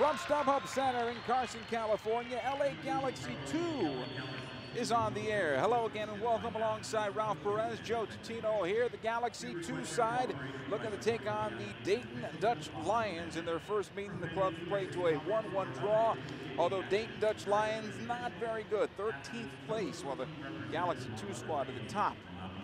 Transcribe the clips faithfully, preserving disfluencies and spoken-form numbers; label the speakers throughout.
Speaker 1: From StubHub Center in Carson, California, L A Galaxy two is on the air. Hello again and welcome alongside Ralph Perez, Joe Tutino here. The Galaxy two side looking to take on the Dayton Dutch Lions in their first meeting. The clubs played to a one one draw, although Dayton Dutch Lions not very good, thirteenth place, while the Galaxy two squad at the top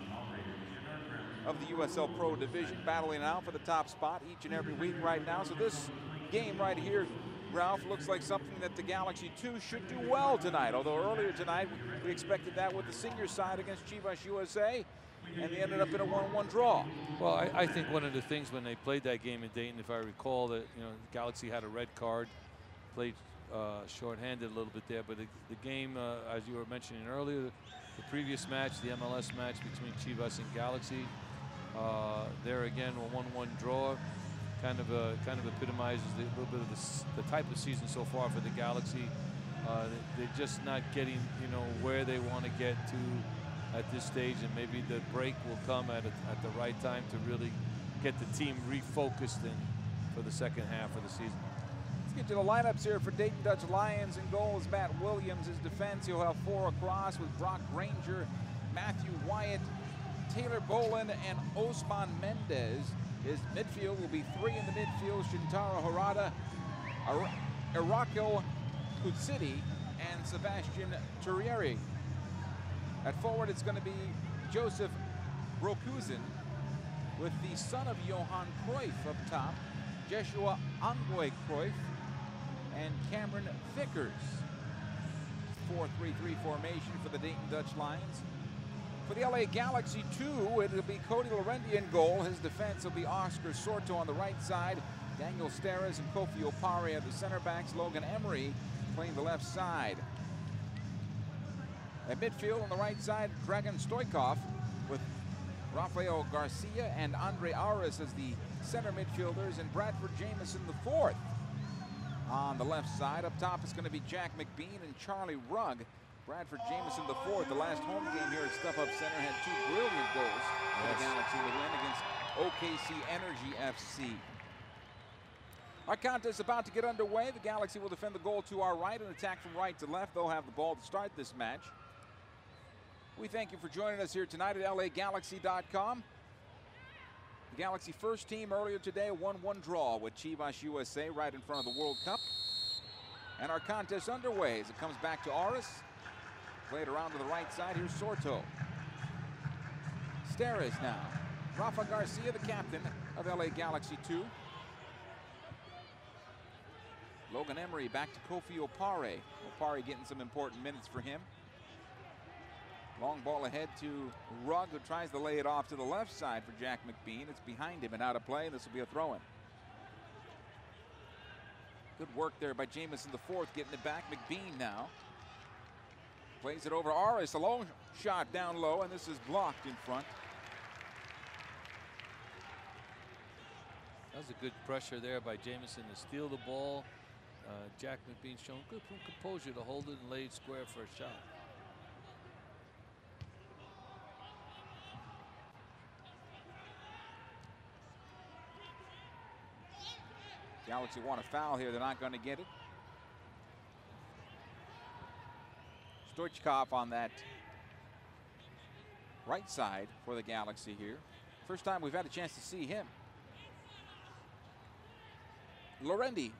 Speaker 1: of the U S L Pro Division, battling out for the top spot each and every week right now. So this game right here, Ralph, looks like something that the Galaxy two should do well tonight, although earlier tonight we expected that with the senior side against Chivas U S A, and they ended up in a one one draw.
Speaker 2: Well, I, I think one of the things when they played that game in Dayton, if I recall, that you know the Galaxy had a red card, played uh, shorthanded a little bit there, but the, the game, uh, as you were mentioning earlier, the previous match, the M L S match between Chivas and Galaxy, uh, there again a one one draw. Kind of uh, kind of epitomizes the, a little bit of the, the type of season so far for the Galaxy. Uh, they, they're just not getting, you know, where they want to get to at this stage, and maybe the break will come at a, at the right time to really get the team refocused in for the second half of the season.
Speaker 1: Let's get to the lineups here for Dayton Dutch Lions. In goal is Matt Williams. His defense, he'll have four across with Brock Granger, Matthew Wyatt, Taylor Boland, and Osman Mendez. His midfield will be three in the midfield: Shintaro Harada, Irako Kutsidi, and Sebastian Turieri. At forward, it's going to be Joseph Brokuzen with the son of Johan Cruyff up top, Joshua Angwe Cruyff, and Cameron Vickers. four three three formation for the Dayton Dutch Lions. For the L A Galaxy two, it'll be Cody Lorendi in goal. His defense will be Oscar Sorto on the right side, Daniel Steres and Kofi Opare at the center backs, Logan Emery playing the left side. At midfield on the right side, Dragan Stoikov with Rafael Garcia and Andre Aris as the center midfielders, and Bradford Jamieson the fourth. On the left side, up top is going to be Jack McBean and Charlie Rugg. Bradford Jamieson the fourth, the last home game here at StubHub Center, had two brilliant goals for the Galaxy to win against O K C Energy F C. Our contest is about to get underway. The Galaxy will defend the goal to our right and attack from right to left. They'll have the ball to start this match. We thank you for joining us here tonight at L A Galaxy dot com. The Galaxy first team earlier today, a one one draw with Chivas U S A right in front of the World Cup. And our contest underway as it comes back to Aris. Played around to the right side. Here's Sorto. Steres now. Rafa Garcia, the captain of L A Galaxy two. Logan Emery back to Kofi Opare. Opare getting some important minutes for him. Long ball ahead to Rugg, who tries to lay it off to the left side for Jack McBean. It's behind him and out of play. This will be a throw-in. Good work there by Jamieson the fourth, getting it back. McBean now. Plays it over Aris, a long shot down low, and this is blocked in front.
Speaker 2: That was a good pressure there by Jamieson to steal the ball. Uh, Jack McBean showing good composure to hold it and lay it square for a shot.
Speaker 1: Galaxy want a foul here. They're not going to get it. Stoichkov on that right side for the Galaxy here. First time we've had a chance to see him. Lorendi.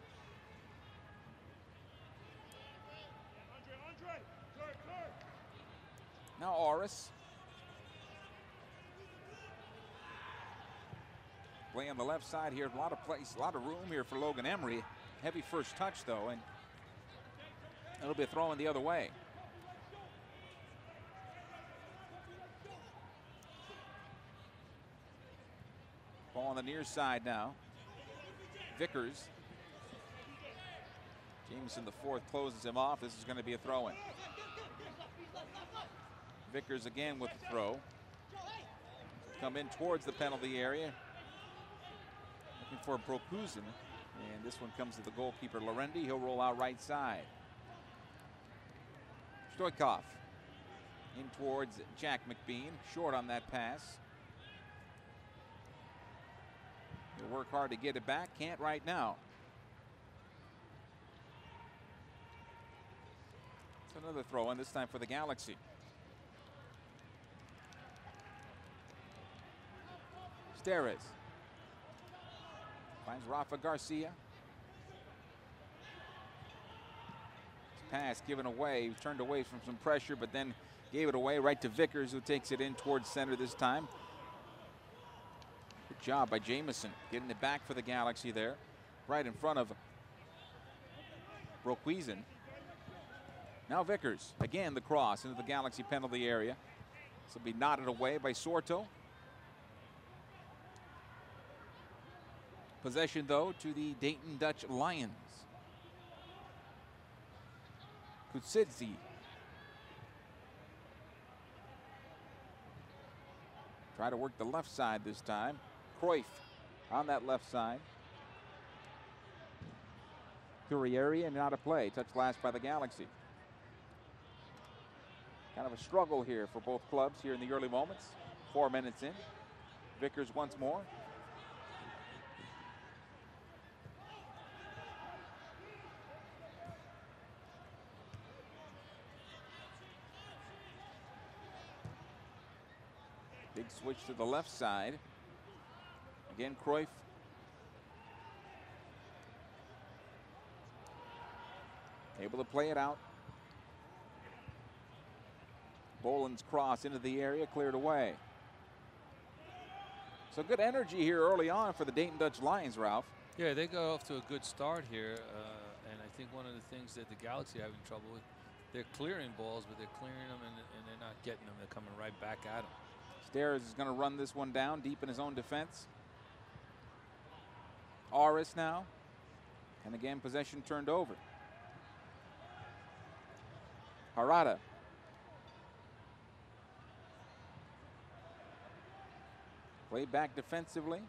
Speaker 1: Now Aris. Play on the left side here. A lot of place, a lot of room here for Logan Emery. Heavy first touch though, and it'll be a throw in the other way. Ball on the near side now. Vickers. Jamieson the fourth closes him off. This is going to be a throw-in. Vickers again with the throw. Come in towards the penalty area. Looking for Brokuzen. And this one comes to the goalkeeper, Lorendi. He'll roll out right side. Stoikov in towards Jack McBean. Short on that pass. He'll work hard to get it back. Can't right now. Another throw in, this time for the Galaxy. Steres finds Rafa Garcia. His pass given away. He turned away from some pressure, but then gave it away right to Vickers, who takes it in towards center this time. Good job by Jamison getting it back for the Galaxy there, right in front of Broquizin. Now Vickers, again the cross into the Galaxy penalty area. This will be knotted away by Sorto. Possession though to the Dayton Dutch Lions. Kutsidze. Try to work the left side this time. Cruyff on that left side. Curieri and out of play. Touch last by the Galaxy. Kind of a struggle here for both clubs here in the early moments. Four minutes in. Vickers once more. Big switch to the left side. Again, Cruyff. Able to play it out. Boland's cross into the area, cleared away. So good energy here early on for the Dayton Dutch Lions, Ralph.
Speaker 2: Yeah, they got off to a good start here, uh, and I think one of the things that the Galaxy are having trouble with, they're clearing balls, but they're clearing them and, and they're not getting them. They're coming right back at them.
Speaker 1: Steres is going to run this one down deep in his own defense. Aris now, and again possession turned over. Harada. Played back defensively.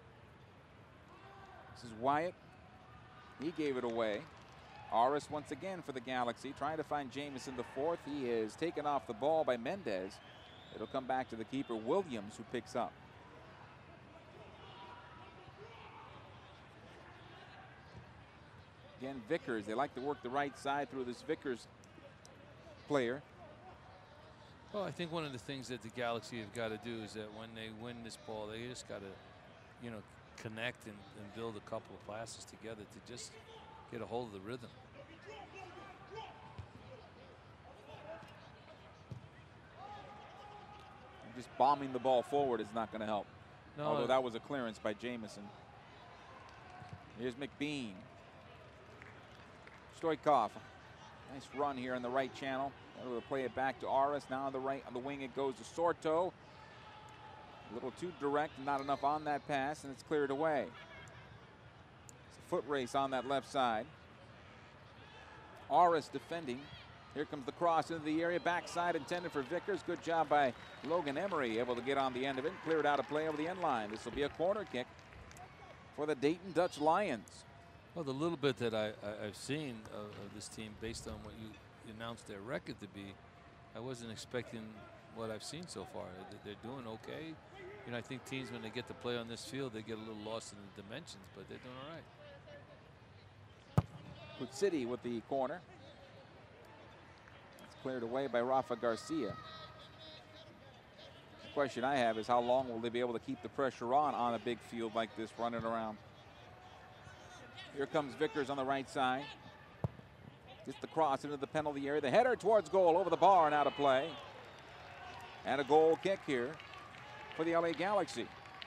Speaker 1: This is Wyatt. He gave it away. Aris once again for the Galaxy, trying to find Jamison the fourth. He is taken off the ball by Mendez. It'll come back to the keeper, Williams, who picks up. Again, Vickers. They like to work the right side through this Vickers player.
Speaker 2: Well, I think one of the things that the Galaxy have got to do is that when they win this ball, they just got to, you know, connect and, and build a couple of passes together to just get a hold of the rhythm.
Speaker 1: Just bombing the ball forward is not going to help.
Speaker 2: No,
Speaker 1: Although that was a clearance by Jamison. Here's McBean. Stoikov. Nice run here in the right channel. Able to play it back to Aris. Now on the right, on the wing, it goes to Sorto. A little too direct, not enough on that pass, and it's cleared away. It's a foot race on that left side. Aris defending. Here comes the cross into the area. Backside intended for Vickers. Good job by Logan Emery, able to get on the end of it. Cleared out a play over the end line. This will be a corner kick for the Dayton Dutch Lions.
Speaker 2: Well, the little bit that I, I, I've seen of, of this team, based on what you announced their record to be, I wasn't expecting what I've seen so far. They're doing okay. You know, I think teams, when they get to play on this field, they get a little lost in the dimensions, but they're doing all right.
Speaker 1: Kutsidze with the corner. It's cleared away by Rafa Garcia. The question I have is how long will they be able to keep the pressure on on a big field like this, running around? Here comes Vickers on the right side. Just the cross into the penalty area. The header towards goal, over the bar and out of play. And a goal kick here for the L A Galaxy.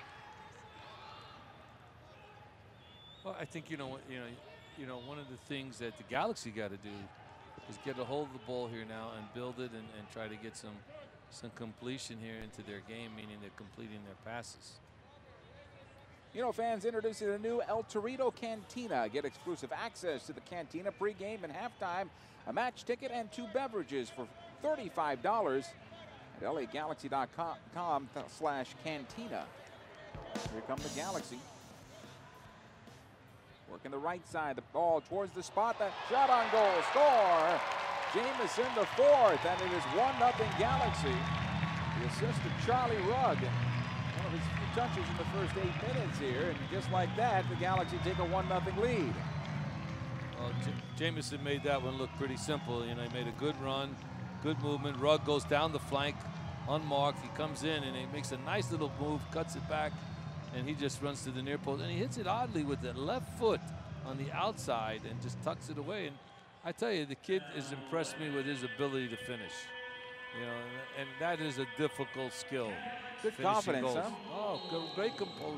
Speaker 2: Well, I think, you know, you know, you know, one of the things that the Galaxy got to do is get a hold of the ball here now and build it and, and try to get some some completion here into their game, meaning they're completing their passes.
Speaker 1: You know, fans, introducing the new El Torito Cantina. Get exclusive access to the Cantina pregame and halftime, a match ticket, and two beverages for thirty-five dollars at L A Galaxy dot com slash cantina. Here come the Galaxy. Working the right side, the ball towards the spot. That shot on goal, score! Jamison the fourth, and it is one nothing Galaxy. The assist to Charlie Rugg. One of his few touches in the first eight minutes here, and just like that, the Galaxy take a one nothing lead.
Speaker 2: Well, J Jamison made that one look pretty simple. You know, he made a good run, good movement. Rugg goes down the flank, unmarked. He comes in and he makes a nice little move, cuts it back, and he just runs to the near post. And he hits it oddly with the left foot on the outside and just tucks it away. And I tell you, the kid has impressed me with his ability to finish. You know, and that is a difficult skill.
Speaker 1: Good confidence,
Speaker 2: goals.
Speaker 1: huh?
Speaker 2: Oh, great composure.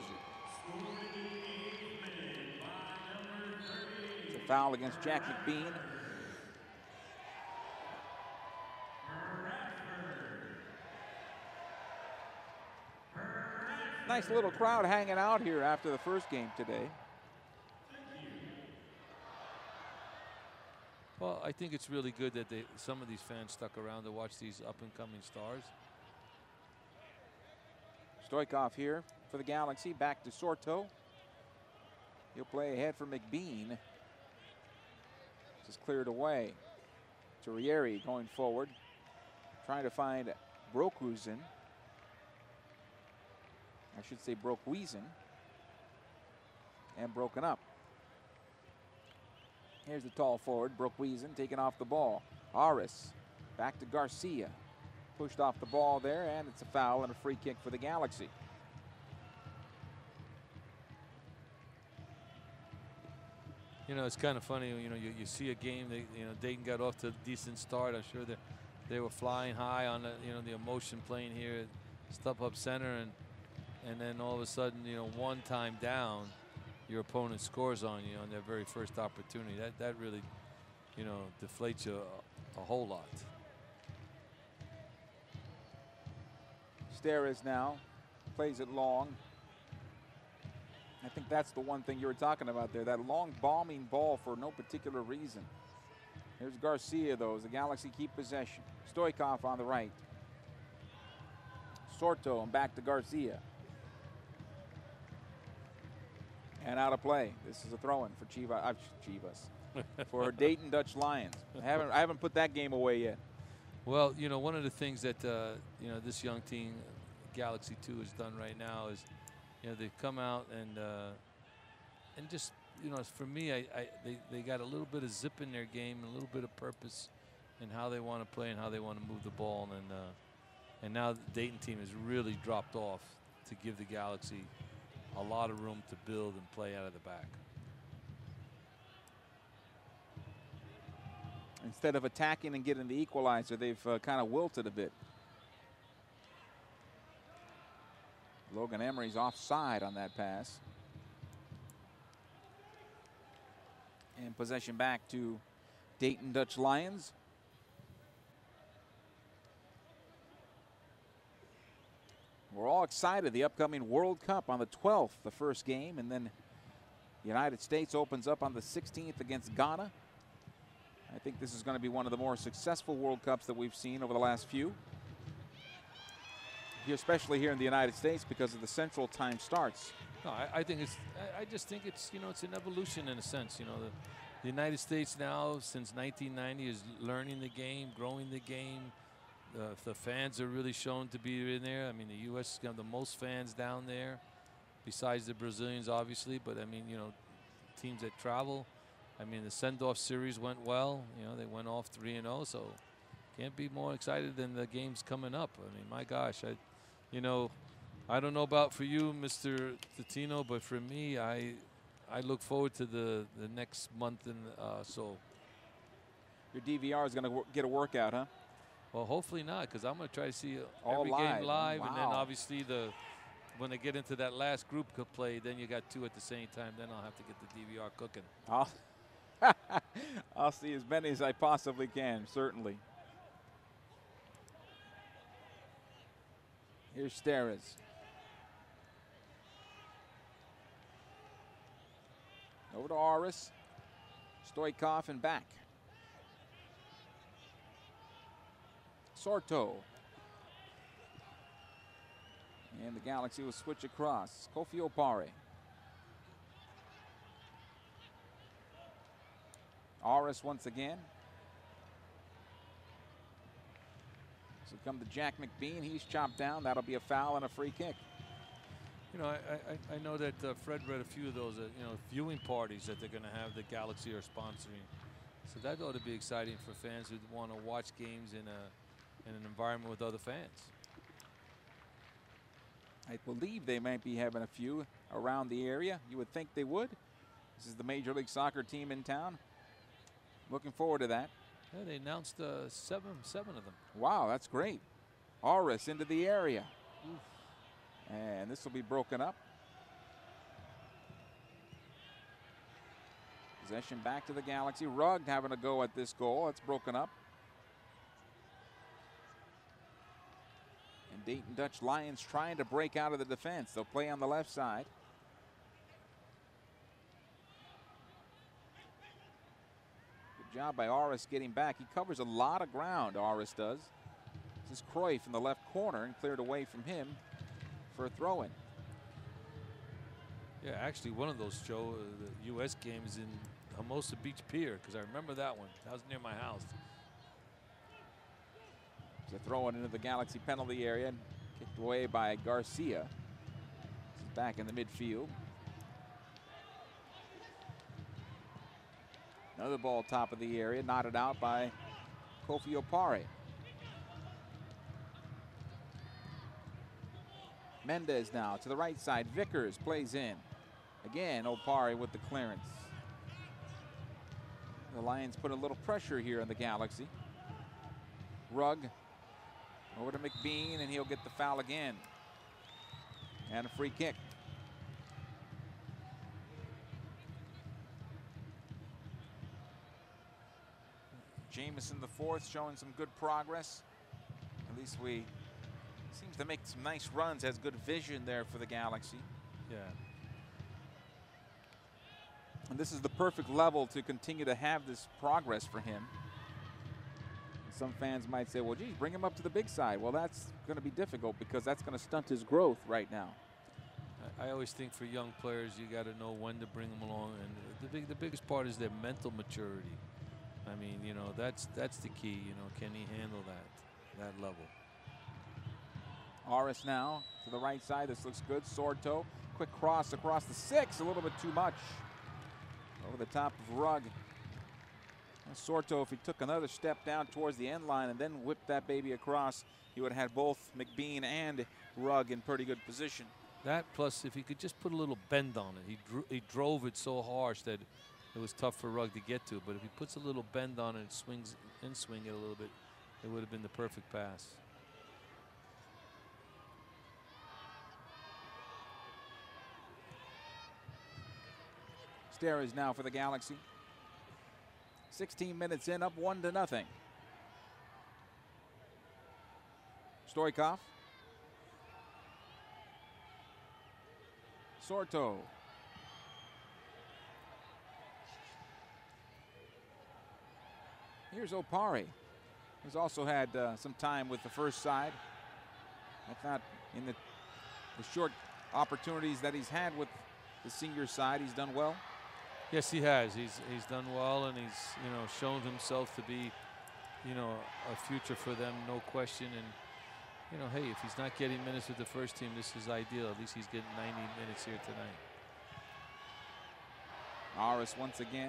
Speaker 1: It's a foul against Jack McBean. Nice little crowd hanging out here after the first game today.
Speaker 2: Well, I think it's really good that they, some of these fans stuck around to watch these up-and-coming stars.
Speaker 1: Stoikov here for the Galaxy. Back to Sorto. He'll play ahead for McBean. This is cleared away. Terrieri going forward. Trying to find Broekhuizen. I should say Broekhuizen. And broken up. Here's the tall forward, Broekhuizen, taking off the ball. Aris back to Garcia. Pushed off the ball there, and it's a foul and a free kick for the Galaxy.
Speaker 2: You know, it's kind of funny, you know, you, you see a game, they, you know, Dayton got off to a decent start. I'm sure that they were flying high on the, you know, the emotion playing here at StubHub Center, and, and then all of a sudden, you know, one time down, your opponent scores on you on their very first opportunity. That that really, you know, deflates you a, a whole lot.
Speaker 1: Steres now plays it long. I think that's the one thing you were talking about there, that long bombing ball for no particular reason. Here's Garcia, though, as the Galaxy keep possession. Stoikov on the right. Sorto and back to Garcia. And out of play. This is a throw-in for Chivas. Uh, Chivas. For Dayton Dutch Lions. I haven't I haven't put that game away yet.
Speaker 2: Well, you know, one of the things that uh, you know, this young team, Galaxy two, has done right now is, you know, they've come out and uh, and just, you know, for me, I, I they they got a little bit of zip in their game, a little bit of purpose in how they want to play and how they want to move the ball, and uh, and now the Dayton team has really dropped off to give the Galaxy a lot of room to build and play out of the back.
Speaker 1: Instead of attacking and getting the equalizer, they've uh, kind of wilted a bit. Logan Emery's offside on that pass. And possession back to Dayton Dutch Lions. We're all excited. The upcoming World Cup on the twelfth, the first game, and then the United States opens up on the sixteenth against Ghana. I think this is going to be one of the more successful World Cups that we've seen over the last few. Especially here in the United States because of the Central Time starts.
Speaker 2: No, I, I think it's, I, I just think it's, you know, it's an evolution in a sense. You know, the, the United States now, since nineteen ninety, is learning the game, growing the game. Uh, the fans are really shown to be in there. I mean, the U S has got the most fans down there, besides the Brazilians, obviously. But, I mean, you know, teams that travel. I mean, the send-off series went well. You know, they went off three and oh, so can't be more excited than the games coming up. I mean, my gosh, I, you know, I don't know about for you, Mister Titino, but for me, I I look forward to the, the next month and uh, so.
Speaker 1: Your D V R is going to get a workout, huh?
Speaker 2: Well, hopefully not, because I'm going to try to see
Speaker 1: All
Speaker 2: every
Speaker 1: live.
Speaker 2: game live,
Speaker 1: Wow.
Speaker 2: and then obviously the when they get into that last group could play, then you got two at the same time. Then I'll have to get the D V R cooking.
Speaker 1: I'll, I'll see as many as I possibly can, certainly. Here's Steres. Over to Aris. Stoikov and back. Sorto. And the Galaxy will switch across. Kofi Opare. Aris once again. So come to Jack McBean. He's chopped down. That'll be a foul and a free kick.
Speaker 2: You know, I, I, I know that uh, Fred read a few of those, uh, you know, viewing parties that they're going to have the Galaxy are sponsoring. So that ought to be exciting for fans who want to watch games in a in an environment with other fans.
Speaker 1: I believe they might be having a few around the area. You would think they would. This is the Major League Soccer team in town. Looking forward to that.
Speaker 2: Yeah, they announced uh, seven, seven of them.
Speaker 1: Wow, that's great. Aris into the area.
Speaker 2: Oof.
Speaker 1: And this will be broken up. Possession back to the Galaxy. Rugg having a go at this goal. It's broken up. And Dayton Dutch Lions trying to break out of the defense. They'll play on the left side. Good job by Aris getting back. He covers a lot of ground, Aris does. This is Cruyff in the left corner and cleared away from him for a throw-in.
Speaker 2: Yeah, actually one of those, Joe, uh, the U S game is in Hermosa Beach Pier, because I remember that one. That was near my house.
Speaker 1: It's a throw-in into the Galaxy penalty area, kicked away by Garcia. He's back in the midfield. Another ball top of the area, knotted out by Kofi Opare. Mendez now to the right side. Vickers plays in. Again, Opare with the clearance. The Lions put a little pressure here on the Galaxy. Rugg over to McBean, and he'll get the foul again. And a free kick. Jamison the fourth showing some good progress. At least we seems to make some nice runs, has good vision there for the Galaxy.
Speaker 2: Yeah.
Speaker 1: And this is the perfect level to continue to have this progress for him. Some fans might say, well, geez, bring him up to the big side. Well, that's going to be difficult because that's going to stunt his growth right now.
Speaker 2: I, I always think for young players, you got to know when to bring them along. And the, big, the biggest part is their mental maturity. I mean, you know, that's, that's the key. You know, can he handle that, that level?
Speaker 1: Aris now to the right side. This looks good. Sorto, quick cross across the six. A little bit too much. Over the top of Rugg. Sorto, if he took another step down towards the end line and then whipped that baby across, he would have had both McBean and Rugg in pretty good position.
Speaker 2: That plus if he could just put a little bend on it. He, dro he drove it so harsh that it was tough for Rugg to get to. But if he puts a little bend on it and swings and swing it a little bit, it would have been the perfect pass.
Speaker 1: Steres now for the Galaxy. sixteen minutes in, up one to nothing. Stoikov. Sorto. Here's Opare. He's also had uh, some time with the first side. I thought in the, the short opportunities that he's had with the senior side, he's done well.
Speaker 2: Yes, he has. He's he's done well, and he's you know shown himself to be, you know, a future for them, no question. And you know, hey, if he's not getting minutes with the first team, this is ideal. At least he's getting ninety minutes here tonight.
Speaker 1: Aris once again.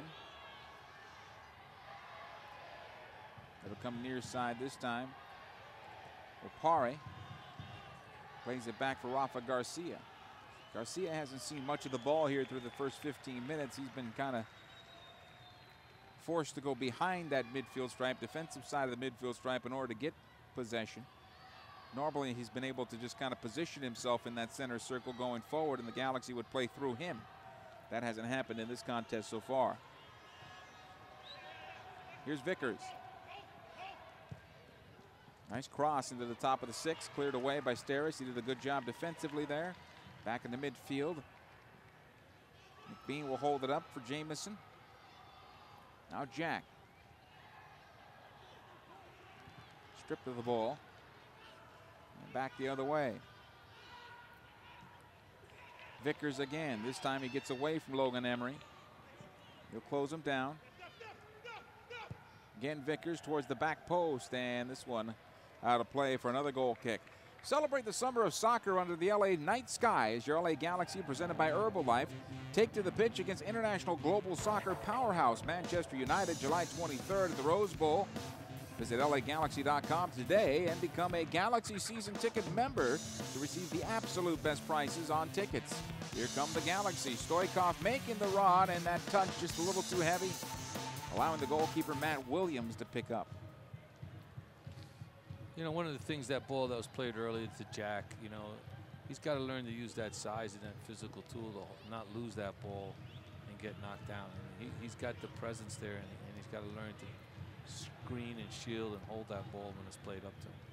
Speaker 1: It'll come near side this time. Opare plays it back for Rafa Garcia. Garcia hasn't seen much of the ball here through the first fifteen minutes. He's been kind of forced to go behind that midfield stripe, defensive side of the midfield stripe in order to get possession. Normally he's been able to just kind of position himself in that center circle going forward, and the Galaxy would play through him. That hasn't happened in this contest so far. Here's Vickers. Nice cross into the top of the six, cleared away by Steres. He did a good job defensively there. Back in the midfield. McBean will hold it up for Jamison. Now Jack. Stripped of the ball. And back the other way. Vickers again. This time he gets away from Logan Emery. He'll close him down. Again, Vickers towards the back post, and this one out of play for another goal kick. Celebrate the summer of soccer under the L A night sky as your L A Galaxy, presented by Herbalife, take to the pitch against international global soccer powerhouse Manchester United July twenty-third at the Rose Bowl. Visit L A Galaxy dot com today and become a Galaxy season ticket member to receive the absolute best prices on tickets. Here come the Galaxy. Stoikov making the rod, and that touch just a little too heavy, allowing the goalkeeper Matt Williams to pick up.
Speaker 2: You know, one of the things, that ball that was played earlier to Jack, you know, he's got to learn to use that size and that physical tool to not lose that ball and get knocked down. And he, he's got the presence there, and, and he's got to learn to screen and shield and hold that ball when it's played up to him.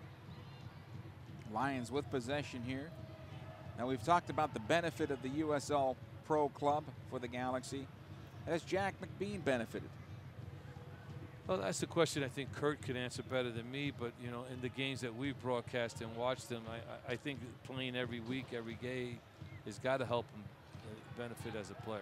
Speaker 1: Lions with possession here. Now, we've talked about the benefit of the U S L Pro Club for the Galaxy. Has Jack McBean benefited?
Speaker 2: Well, that's the question I think Kurt could answer better than me. But, you know, in the games that we've broadcast and watched them, I, I think playing every week, every game, has got to help him benefit as a player.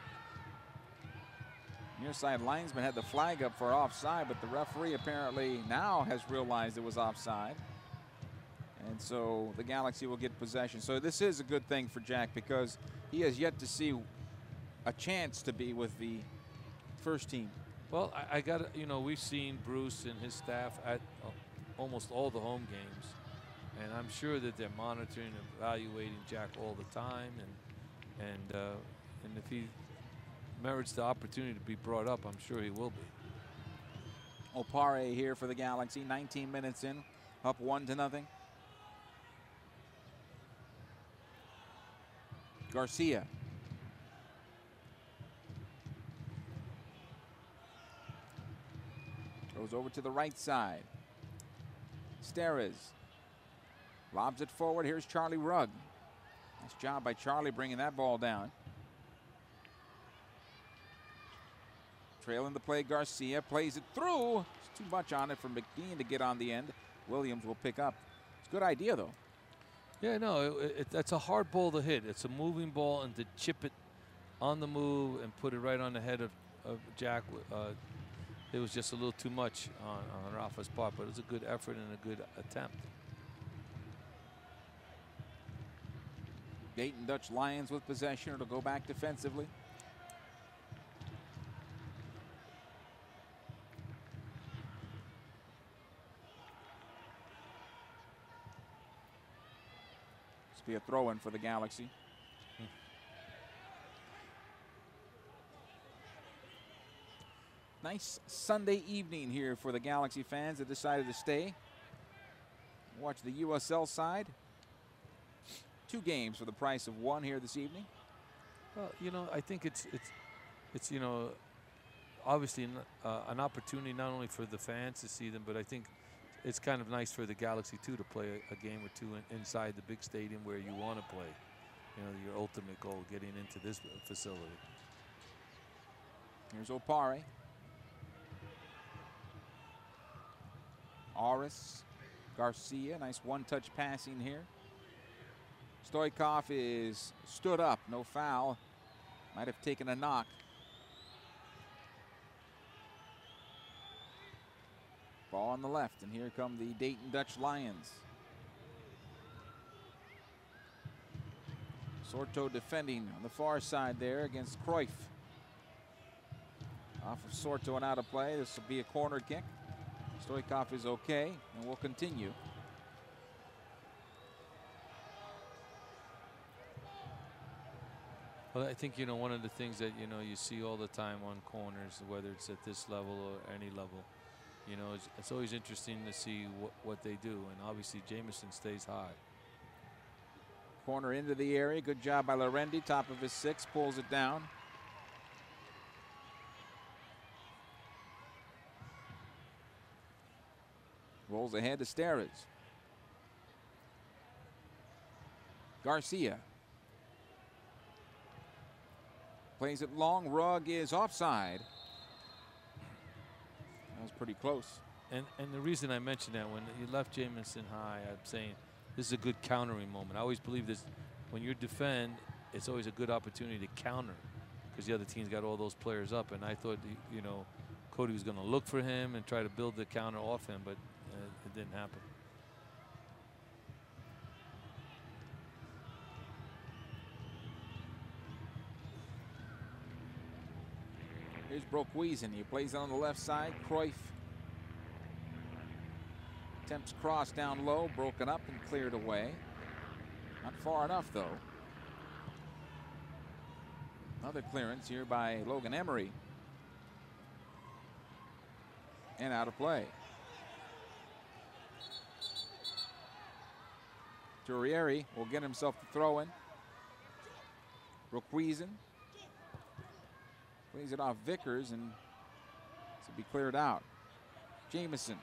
Speaker 1: Near side linesman had the flag up for offside, but the referee apparently now has realized it was offside. And so the Galaxy will get possession. So this is a good thing for Jack, because he has yet to see a chance to be with the first team.
Speaker 2: Well, I, I got to, you know, we've seen Bruce and his staff at uh, almost all the home games, and I'm sure that they're monitoring and evaluating Jack all the time, and and uh, and if he merits the opportunity to be brought up, I'm sure he will be.
Speaker 1: Opare here for the Galaxy, nineteen minutes in, up one to nothing. Garcia. Goes over to the right side. Steres lobs it forward. Here's Charlie Rugg. Nice job by Charlie bringing that ball down. Trailing the play, Garcia plays it through. It's too much on it for McBean to get on the end. Williams will pick up. It's a good idea, though.
Speaker 2: Yeah, no, it, it, that's a hard ball to hit. It's a moving ball, and to chip it on the move and put it right on the head of, of Jack, uh, it was just a little too much on, on Rafa's part, but it was a good effort and a good attempt.
Speaker 1: Dayton Dutch Lions with possession. It'll go back defensively. This will be a throw-in for the Galaxy.
Speaker 2: Hmm.
Speaker 1: Nice Sunday evening here for the Galaxy fans that decided to stay. Watch the U S L side. Two games for the price of one here this evening.
Speaker 2: Well, you know, I think it's it's it's you know, obviously an, uh, an opportunity not only for the fans to see them, but I think it's kind of nice for the Galaxy too to play a, a game or two in, inside the big stadium where you want to play. You know, your ultimate goal, getting into this facility.
Speaker 1: Here's Opare. Aris, Garcia, nice one-touch passing here. Stoikov is stood up, no foul. Might have taken a knock. Ball on the left, and here come the Dayton Dutch Lions. Sorto defending on the far side there against Cruyff. Off of Sorto and out of play. This will be a corner kick. Stoikov is okay, and will continue.
Speaker 2: Well, I think, you know, one of the things that, you know, you see all the time on corners, whether it's at this level or any level, you know, it's, it's always interesting to see what, what they do. And obviously, Jamison stays high.
Speaker 1: Corner into the area. Good job by Lorendi. Top of his six. Pulls it down. Rolls ahead to Steres. Garcia. Plays it long. Rugg is offside. That was pretty close.
Speaker 2: And and the reason I mentioned that, when you left Jamison high, I'm saying this is a good countering moment. I always believe this, when you defend, it's always a good opportunity to counter, because the other team's got all those players up. And I thought, you know, Cody was going to look for him and try to build the counter off him, but uh, it didn't happen.
Speaker 1: Here's Broekhuizen. He plays it on the left side. Cruyff attempts cross down low, broken up and cleared away. Not far enough, though. Another clearance here by Logan Emery. And out of play. Turieri will get himself the throw in. Broekhuizen plays it off Vickers and to be cleared out. Jamieson.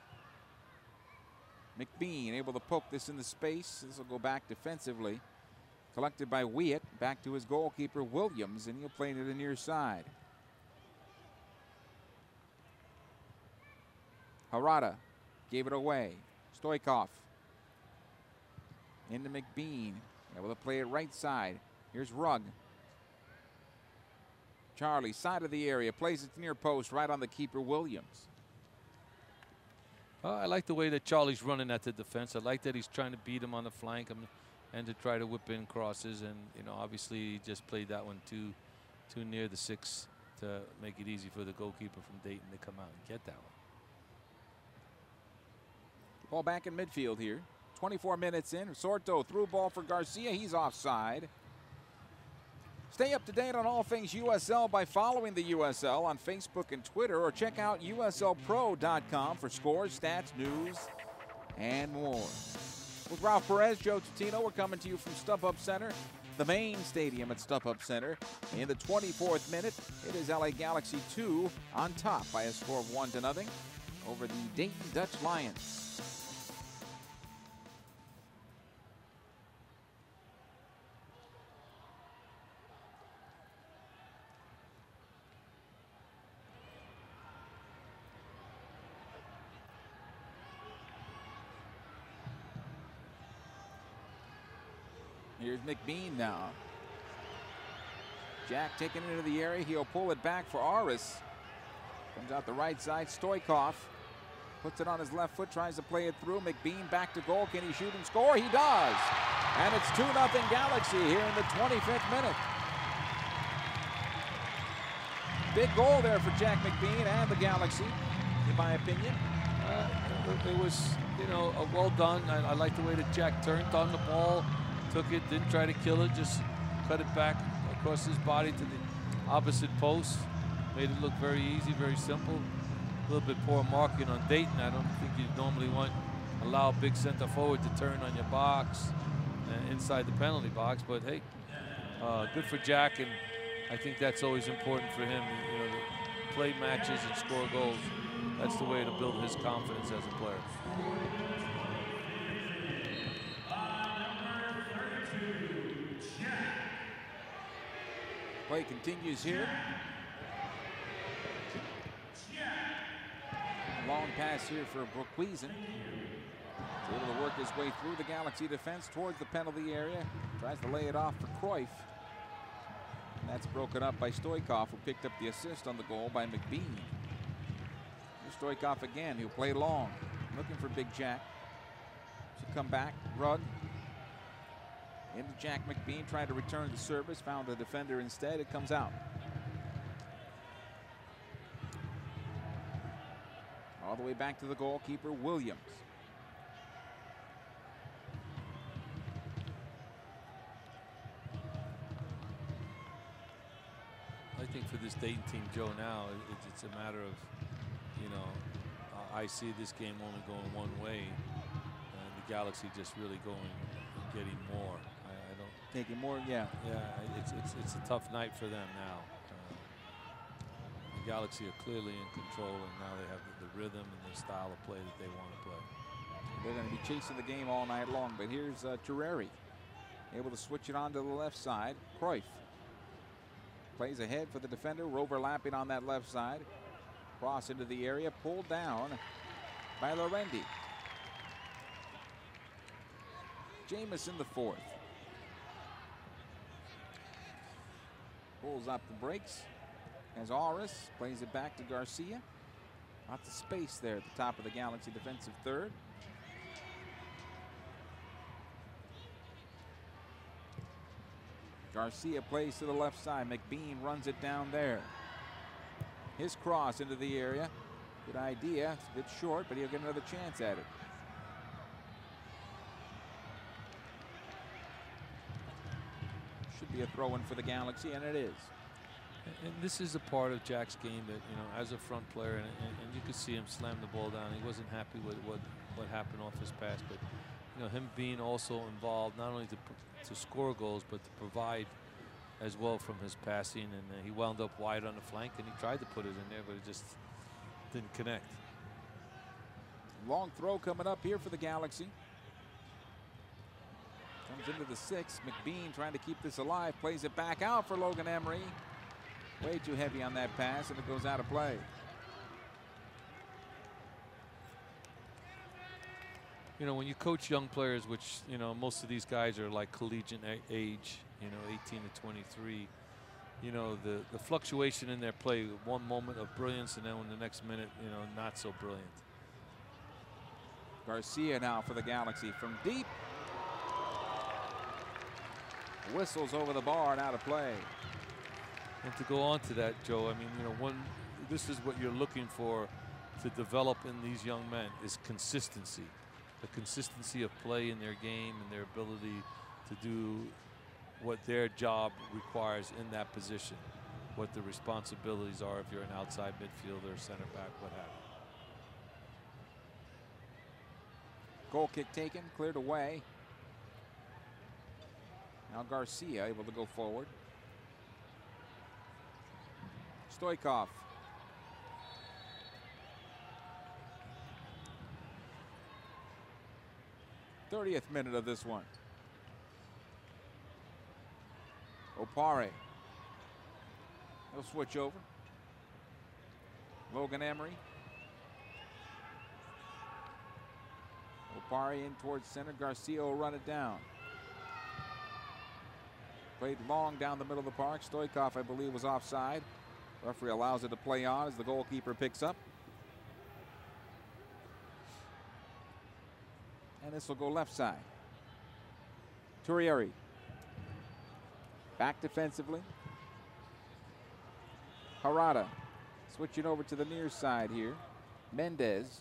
Speaker 1: McBean able to poke this in the space. This will go back defensively. Collected by Wyatt. Back to his goalkeeper Williams, and he'll play to the near side. Harada gave it away. Stoikov into McBean. Able to play it right side. Here's Rugg. Charlie, side of the area, plays it near post, right on the keeper Williams.
Speaker 2: Uh, I like the way that Charlie's running at the defense. I like that he's trying to beat him on the flank and, and to try to whip in crosses. And you know, obviously, he just played that one too, too near the six to make it easy for the goalkeeper from Dayton to come out and get that one.
Speaker 1: Ball back in midfield here. twenty-four minutes in. Sorto through ball for Garcia. He's offside. Stay up to date on all things U S L by following the U S L on Facebook and Twitter, or check out U S L Pro dot com for scores, stats, news, and more. With Ralph Perez, Joe Tutino, we're coming to you from StubHub Center, the main stadium at StubHub Center. In the twenty-fourth minute, it is L A Galaxy two on top by a score of one to nothing over the Dayton Dutch Lions. Here's McBean now. Jack taking it into the area. He'll pull it back for Aris. Comes out the right side. Stoikov puts it on his left foot, tries to play it through. McBean back to goal. Can he shoot and score? He does. And it's two nothing Galaxy here in the twenty-fifth minute. Big goal there for Jack McBean and the Galaxy, in my opinion.
Speaker 2: Uh, it was, you know, a well done. I, I like the way that Jack turned on the ball. Took it, didn't try to kill it, just cut it back across his body to the opposite post. Made it look very easy, very simple. A little bit poor marking on Dayton. I don't think you'd normally want allow a big center forward to turn on your box uh, inside the penalty box. But hey, uh, good for Jack, and I think that's always important for him. You know, to play matches and score goals. That's the way to build his confidence as a player.
Speaker 1: Play continues here. Long pass here for Broekhuizen. He's able to work his way through the Galaxy defense towards the penalty area. Tries to lay it off for Cruyff. And that's broken up by Stoikov, who picked up the assist on the goal by McBean. Here's Stoikov again. He'll play long. Looking for Big Jack. Should come back. Rugg. Into Jack McBean, trying to return the service. Found a defender instead. It comes out. All the way back to the goalkeeper, Williams.
Speaker 2: I think for this Dayton team, Joe, now it, it's a matter of, you know, uh, I see this game only going one way, and the Galaxy just really going and getting more. I, I don't
Speaker 1: taking more, yeah,
Speaker 2: yeah. It's it's it's a tough night for them now. Uh, the Galaxy are clearly in control, and now they have the, the rhythm and the style of play that they want to play.
Speaker 1: They're going to be chasing the game all night long. But here's uh, Terreri, able to switch it on to the left side. Cruyff plays ahead for the defender. We're overlapping on that left side. Cross into the area, pulled down by Lorendi. Jamieson the fourth. Pulls up the brakes as Aris plays it back to Garcia. Lots of space there at the top of the Galaxy defensive third. Garcia plays to the left side. McBean runs it down there. His cross into the area. Good idea. It's a bit short, but he'll get another chance at it. Should be a throw-in for the Galaxy, and it is.
Speaker 2: And this is a part of Jack's game that, you know, as a front player, and, and, and you could see him slam the ball down. He wasn't happy with what, what happened off his pass, but, you know, him being also involved not only to, to score goals, but to provide as well from his passing. And uh, he wound up wide on the flank, and he tried to put it in there, but it just didn't connect.
Speaker 1: Long throw coming up here for the Galaxy. Comes into the six. McBean trying to keep this alive. Plays it back out for Logan Emery. Way too heavy on that pass, and it goes out of play.
Speaker 2: You know, when you coach young players, which, you know, most of these guys are like collegiate age, you know, eighteen to twenty-three, you know, the, the fluctuation in their play, one moment of brilliance, and then in the next minute, you know, not so brilliant.
Speaker 1: Garcia now for the Galaxy from deep. Whistles over the bar and out of play.
Speaker 2: And to go on to that, Joe, I mean, you know, one, this is what you're looking for to develop in these young men is consistency. The consistency of play in their game and their ability to do what their job requires in that position, what the responsibilities are if you're an outside midfielder, center back, what have you.
Speaker 1: Goal kick taken, cleared away. Now Garcia able to go forward. Stoikov. thirtieth minute of this one. Opare. He'll switch over. Logan Emery. Opare in towards center. Garcia will run it down. Played long down the middle of the park. Stoikov, I believe, was offside. Referee allows it to play on as the goalkeeper picks up. And this will go left side. Turieri. Back defensively. Harada switching over to the near side here. Mendez.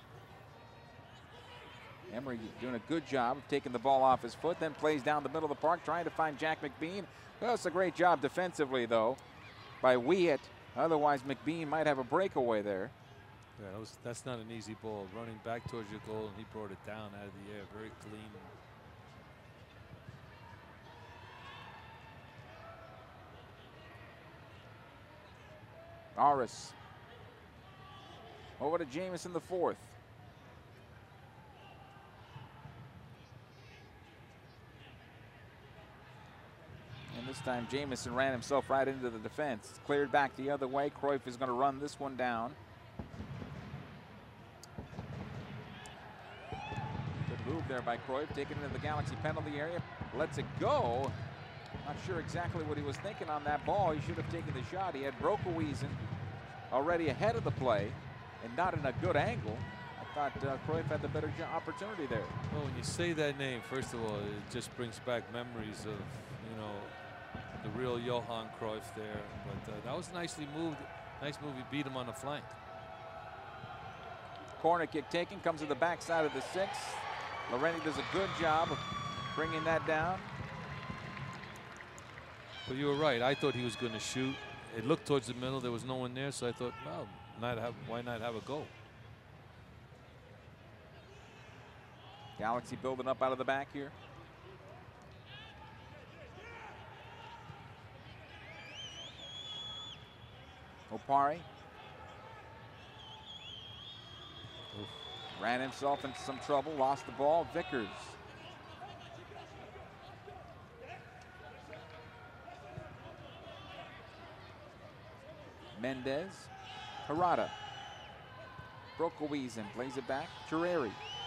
Speaker 1: Emery doing a good job of taking the ball off his foot, then plays down the middle of the park, trying to find Jack McBean. That's a great job defensively, though, by Wyatt. Otherwise, McBean might have a breakaway there.
Speaker 2: Yeah, that was, that's not an easy ball. Running back towards your goal, and he brought it down out of the air. Very clean.
Speaker 1: Aris. Over to Jamison the fourth. And this time Jamison ran himself right into the defense. It's cleared back the other way. Cruyff is going to run this one down. Good move there by Cruyff, taking it into the Galaxy penalty area. Lets it go. Not sure exactly what he was thinking on that ball. He should have taken the shot. He had Broekhuizen already ahead of the play and not in a good angle. I thought uh, Cruyff had the better opportunity there.
Speaker 2: Well, when you say that name, first of all, it just brings back memories of, you know, the real Johan Cruyff there. But uh, that was nicely moved. Nice move. He beat him on the flank.
Speaker 1: Corner kick taken, comes to the backside of the six. Laurenti does a good job of bringing that down.
Speaker 2: But you were right. I thought he was going to shoot. It looked towards the middle. There was no one there, so I thought, well, not have, why not have a goal?
Speaker 1: Galaxy building up out of the back here. Opare. Oof. Ran himself into some trouble, lost the ball. Vickers. Mendez. Harada. Broekhuizen plays it back. Chireri.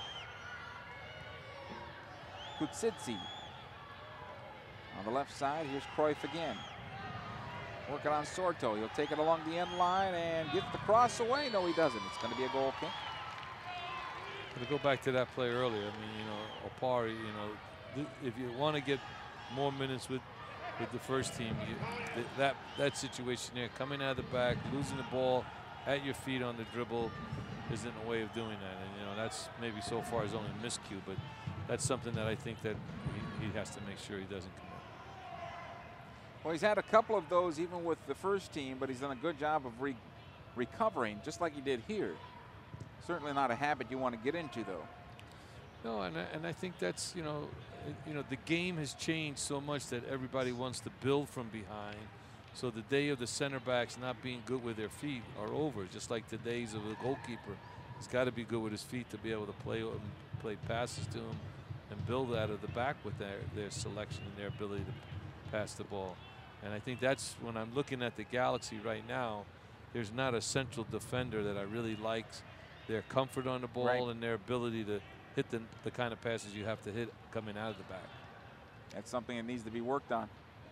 Speaker 1: Kutsitsi. On the left side, here's Cruyff again. Working on Sorto. He'll take it along the end line and get the cross away. No, he doesn't. It's going to be a goal kick.
Speaker 2: To go back to that play earlier, I mean, you know, Opare, you know, if you want to get more minutes with with the first team, you, th that that situation there, coming out of the back, losing the ball at your feet on the dribble, isn't a way of doing that. And you know that's maybe so far is only a miscue, but that's something that I think that he, he has to make sure he doesn't commit.
Speaker 1: Well, he's had a couple of those even with the first team, but he's done a good job of re recovering, just like he did here. Certainly not a habit you want to get into, though.
Speaker 2: No, and I, and I think that's, you know, it, you know, the game has changed so much that everybody wants to build from behind. So the day of the center backs not being good with their feet are over. Just like the days of the goalkeeper, he's got to be good with his feet to be able to play play passes to him and build out of the back with their their selection and their ability to pass the ball. And I think that's when I'm looking at the Galaxy right now. There's not a central defender that I really like. Their comfort on the ball
Speaker 1: right.
Speaker 2: and their ability to hit the, the kind of passes you have to hit coming out of the back.
Speaker 1: That's something that needs to be worked on.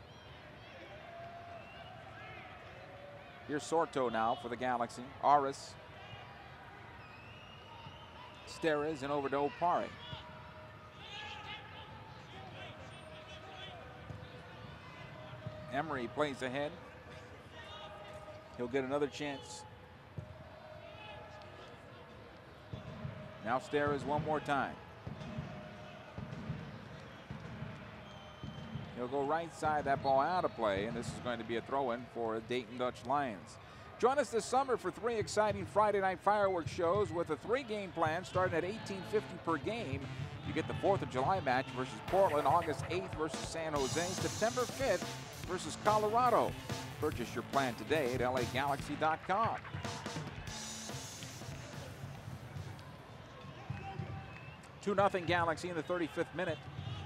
Speaker 1: Here's Sorto now for the Galaxy. Aris. Steres and over to Opare. Emery plays ahead. He'll get another chance. Now Steres one more time. He'll go right side, that ball out of play, and this is going to be a throw-in for Dayton Dutch Lions. Join us this summer for three exciting Friday night fireworks shows with a three-game plan starting at eighteen fifty per game. You get the fourth of July match versus Portland, August eighth versus San Jose, September fifth versus Colorado. Purchase your plan today at L A Galaxy dot com. two nothing Galaxy in the thirty-fifth minute.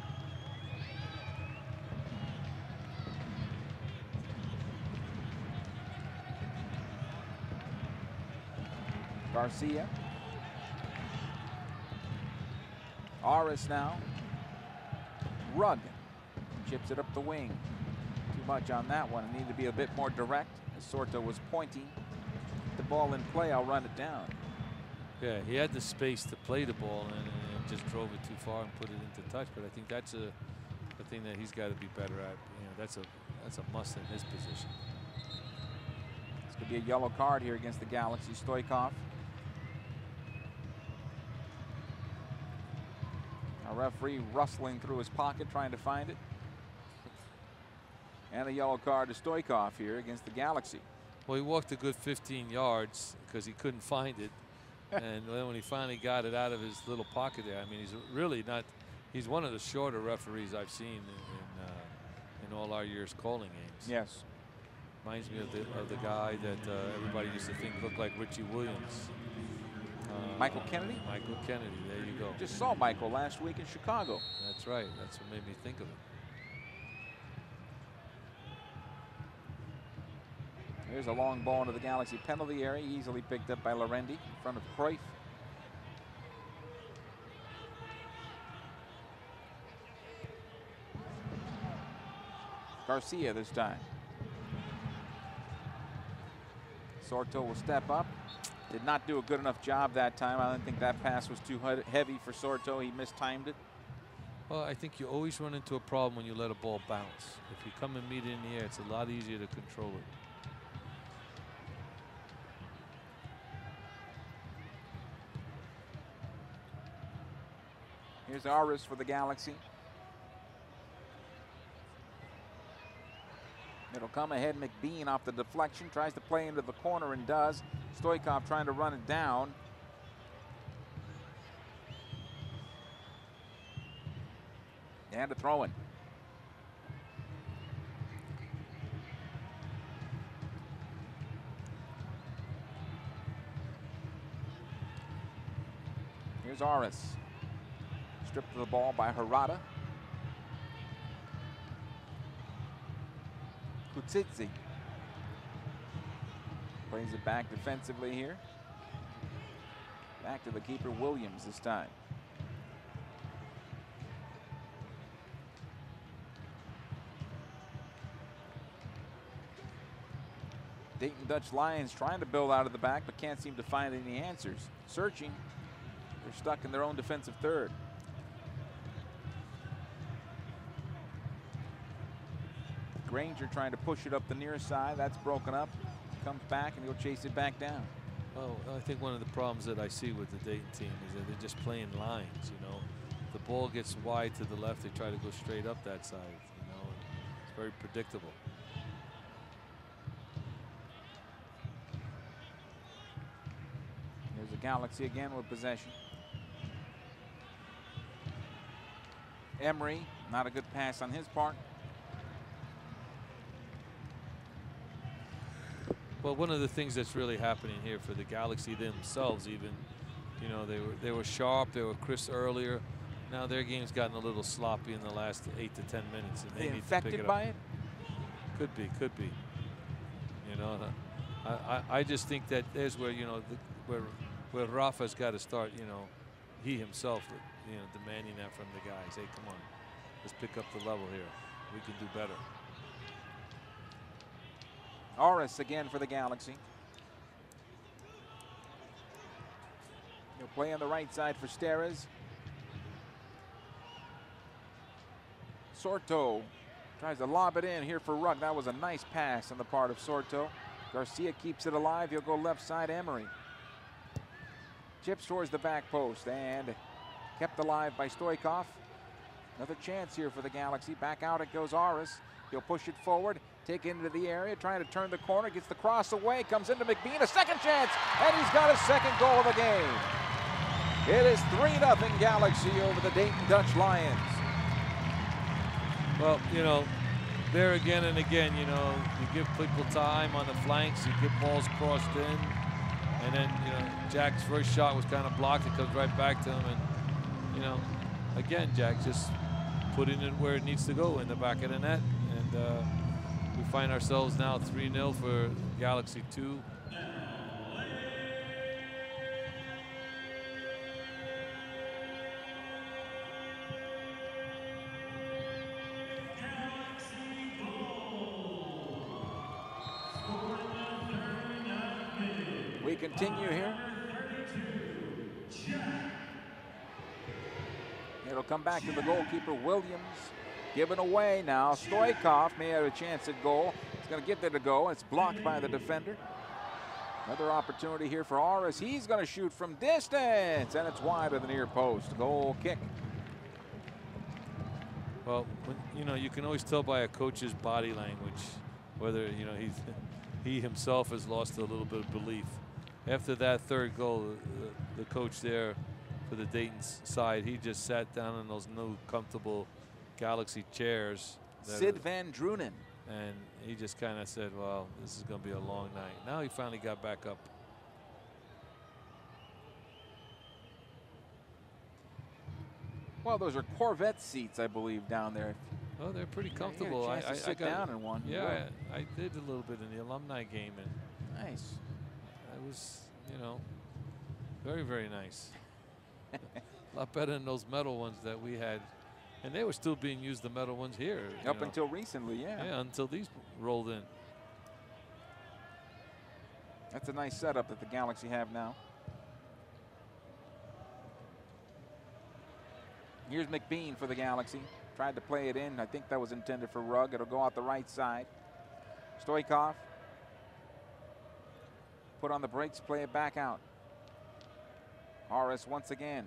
Speaker 1: Garcia. Aris now. Rugg chips it up the wing. Too much on that one. It needed to be a bit more direct. As Sorto was pointing the ball in play, I'll run it down.
Speaker 2: Yeah, he had the space to play the ball and, and just drove it too far and put it into touch. But I think that's a, a thing that he's got to be better at. You know, that's a that's a must in his position.
Speaker 1: This could be a yellow card here against the Galaxy. Stoikov. A referee rustling through his pocket trying to find it. And a yellow card to Stoikov here against the Galaxy.
Speaker 2: Well, he walked a good fifteen yards because he couldn't find it. And then when he finally got it out of his little pocket there, I mean, he's really not, he's one of the shorter referees I've seen in, in, uh, in all our years calling games.
Speaker 1: Yes.
Speaker 2: Reminds me of the, of the guy that uh, everybody used to think looked like Richie Williams. Uh,
Speaker 1: Michael Kennedy?
Speaker 2: Michael Kennedy, there you go.
Speaker 1: Just saw Michael last week in Chicago.
Speaker 2: That's right, that's what made me think of it.
Speaker 1: Here's a long ball into the Galaxy penalty area, easily picked up by Lorendi in front of Cruyff. Garcia this time. Sorto will step up. Did not do a good enough job that time. I don't think that pass was too heavy for Sorto. He mistimed it.
Speaker 2: Well, I think you always run into a problem when you let a ball bounce. If you come and meet it in the air, it's a lot easier to control it.
Speaker 1: Here's Aris for the Galaxy. It'll come ahead. McBean off the deflection. Tries to play into the corner and does. Stoikov trying to run it down. And a throw-in. Here's Aris. Stripped of the ball by Harada. Kutsitsi plays it back defensively here. Back to the keeper, Williams this time. Dayton Dutch Lions trying to build out of the back, but can't seem to find any answers. Searching. They're stuck in their own defensive third. Granger trying to push it up the near side. That's broken up. Comes back and he'll chase it back down.
Speaker 2: Well, I think one of the problems that I see with the Dayton team is that they're just playing lines, you know. The ball gets wide to the left, they try to go straight up that side, you know. It's very predictable.
Speaker 1: There's the Galaxy again with possession. Emery, not a good pass on his part.
Speaker 2: Well, one of the things that's really happening here for the Galaxy themselves, even, you know, they were they were sharp, they were crisp earlier. Now their game's gotten a little sloppy in the last eight to ten minutes, and they
Speaker 1: Are they
Speaker 2: need to pick
Speaker 1: infected
Speaker 2: it
Speaker 1: by
Speaker 2: up.
Speaker 1: it?
Speaker 2: Could be, could be. You know, I I, I just think that there's where you know the, where where Rafa's got to start. You know, he himself, you know, demanding that from the guys. Hey, come on, let's pick up the level here. We can do better.
Speaker 1: Aris again for the Galaxy. He'll play on the right side for Steres. Sorto tries to lob it in here for Rugg. That was a nice pass on the part of Sorto. Garcia keeps it alive. He'll go left side, Emery. Chips towards the back post and kept alive by Stoikov. Another chance here for the Galaxy. Back out it goes Aris. He'll push it forward, take it into the area, trying to turn the corner, gets the cross away, comes into McBean, a second chance, and he's got his second goal of the game. It is three nothing Galaxy over the Dayton Dutch Lions.
Speaker 2: Well, you know, there again and again, you know, you give people time on the flanks, you get balls crossed in, and then, you know, Jack's first shot was kind of blocked, it comes right back to him, and, you know, again, Jack just putting it where it needs to go, in the back of the net. And uh, we find ourselves now three nil for Galaxy two.
Speaker 1: We continue here. It'll come back to the goalkeeper, Williams. Given away now. Stoikov may have a chance at goal. He's going to get there to go. It's blocked by the defender. Another opportunity here for Aris. He's going to shoot from distance, and it's wide of the near post. Goal kick.
Speaker 2: Well, when, you know, you can always tell by a coach's body language whether, you know, he's, he himself has lost a little bit of belief. After that third goal, the, the coach there for the Dayton side, he just sat down in those new comfortable Galaxy chairs.
Speaker 1: Sid Van Drunen.
Speaker 2: And he just kind of said, well, this is going to be a long night. Now he finally got back up.
Speaker 1: Well, those are Corvette seats, I believe, down there.
Speaker 2: Oh, they're pretty
Speaker 1: Yeah,
Speaker 2: comfortable.
Speaker 1: you had a chance
Speaker 2: I,
Speaker 1: to
Speaker 2: I,
Speaker 1: sit
Speaker 2: I got,
Speaker 1: down in one.
Speaker 2: Yeah, I, I did a little bit in the alumni game. And
Speaker 1: nice.
Speaker 2: it was, you know, very, very nice. A lot better than those metal ones that we had. And they were still being used, the metal ones here.
Speaker 1: Up
Speaker 2: know.
Speaker 1: until recently, yeah.
Speaker 2: Yeah, until these rolled in.
Speaker 1: That's a nice setup that the Galaxy have now. Here's McBean for the Galaxy. Tried to play it in. I think that was intended for Rugg. It'll go out the right side. Stoikov. Put on the brakes, play it back out. Aris once again.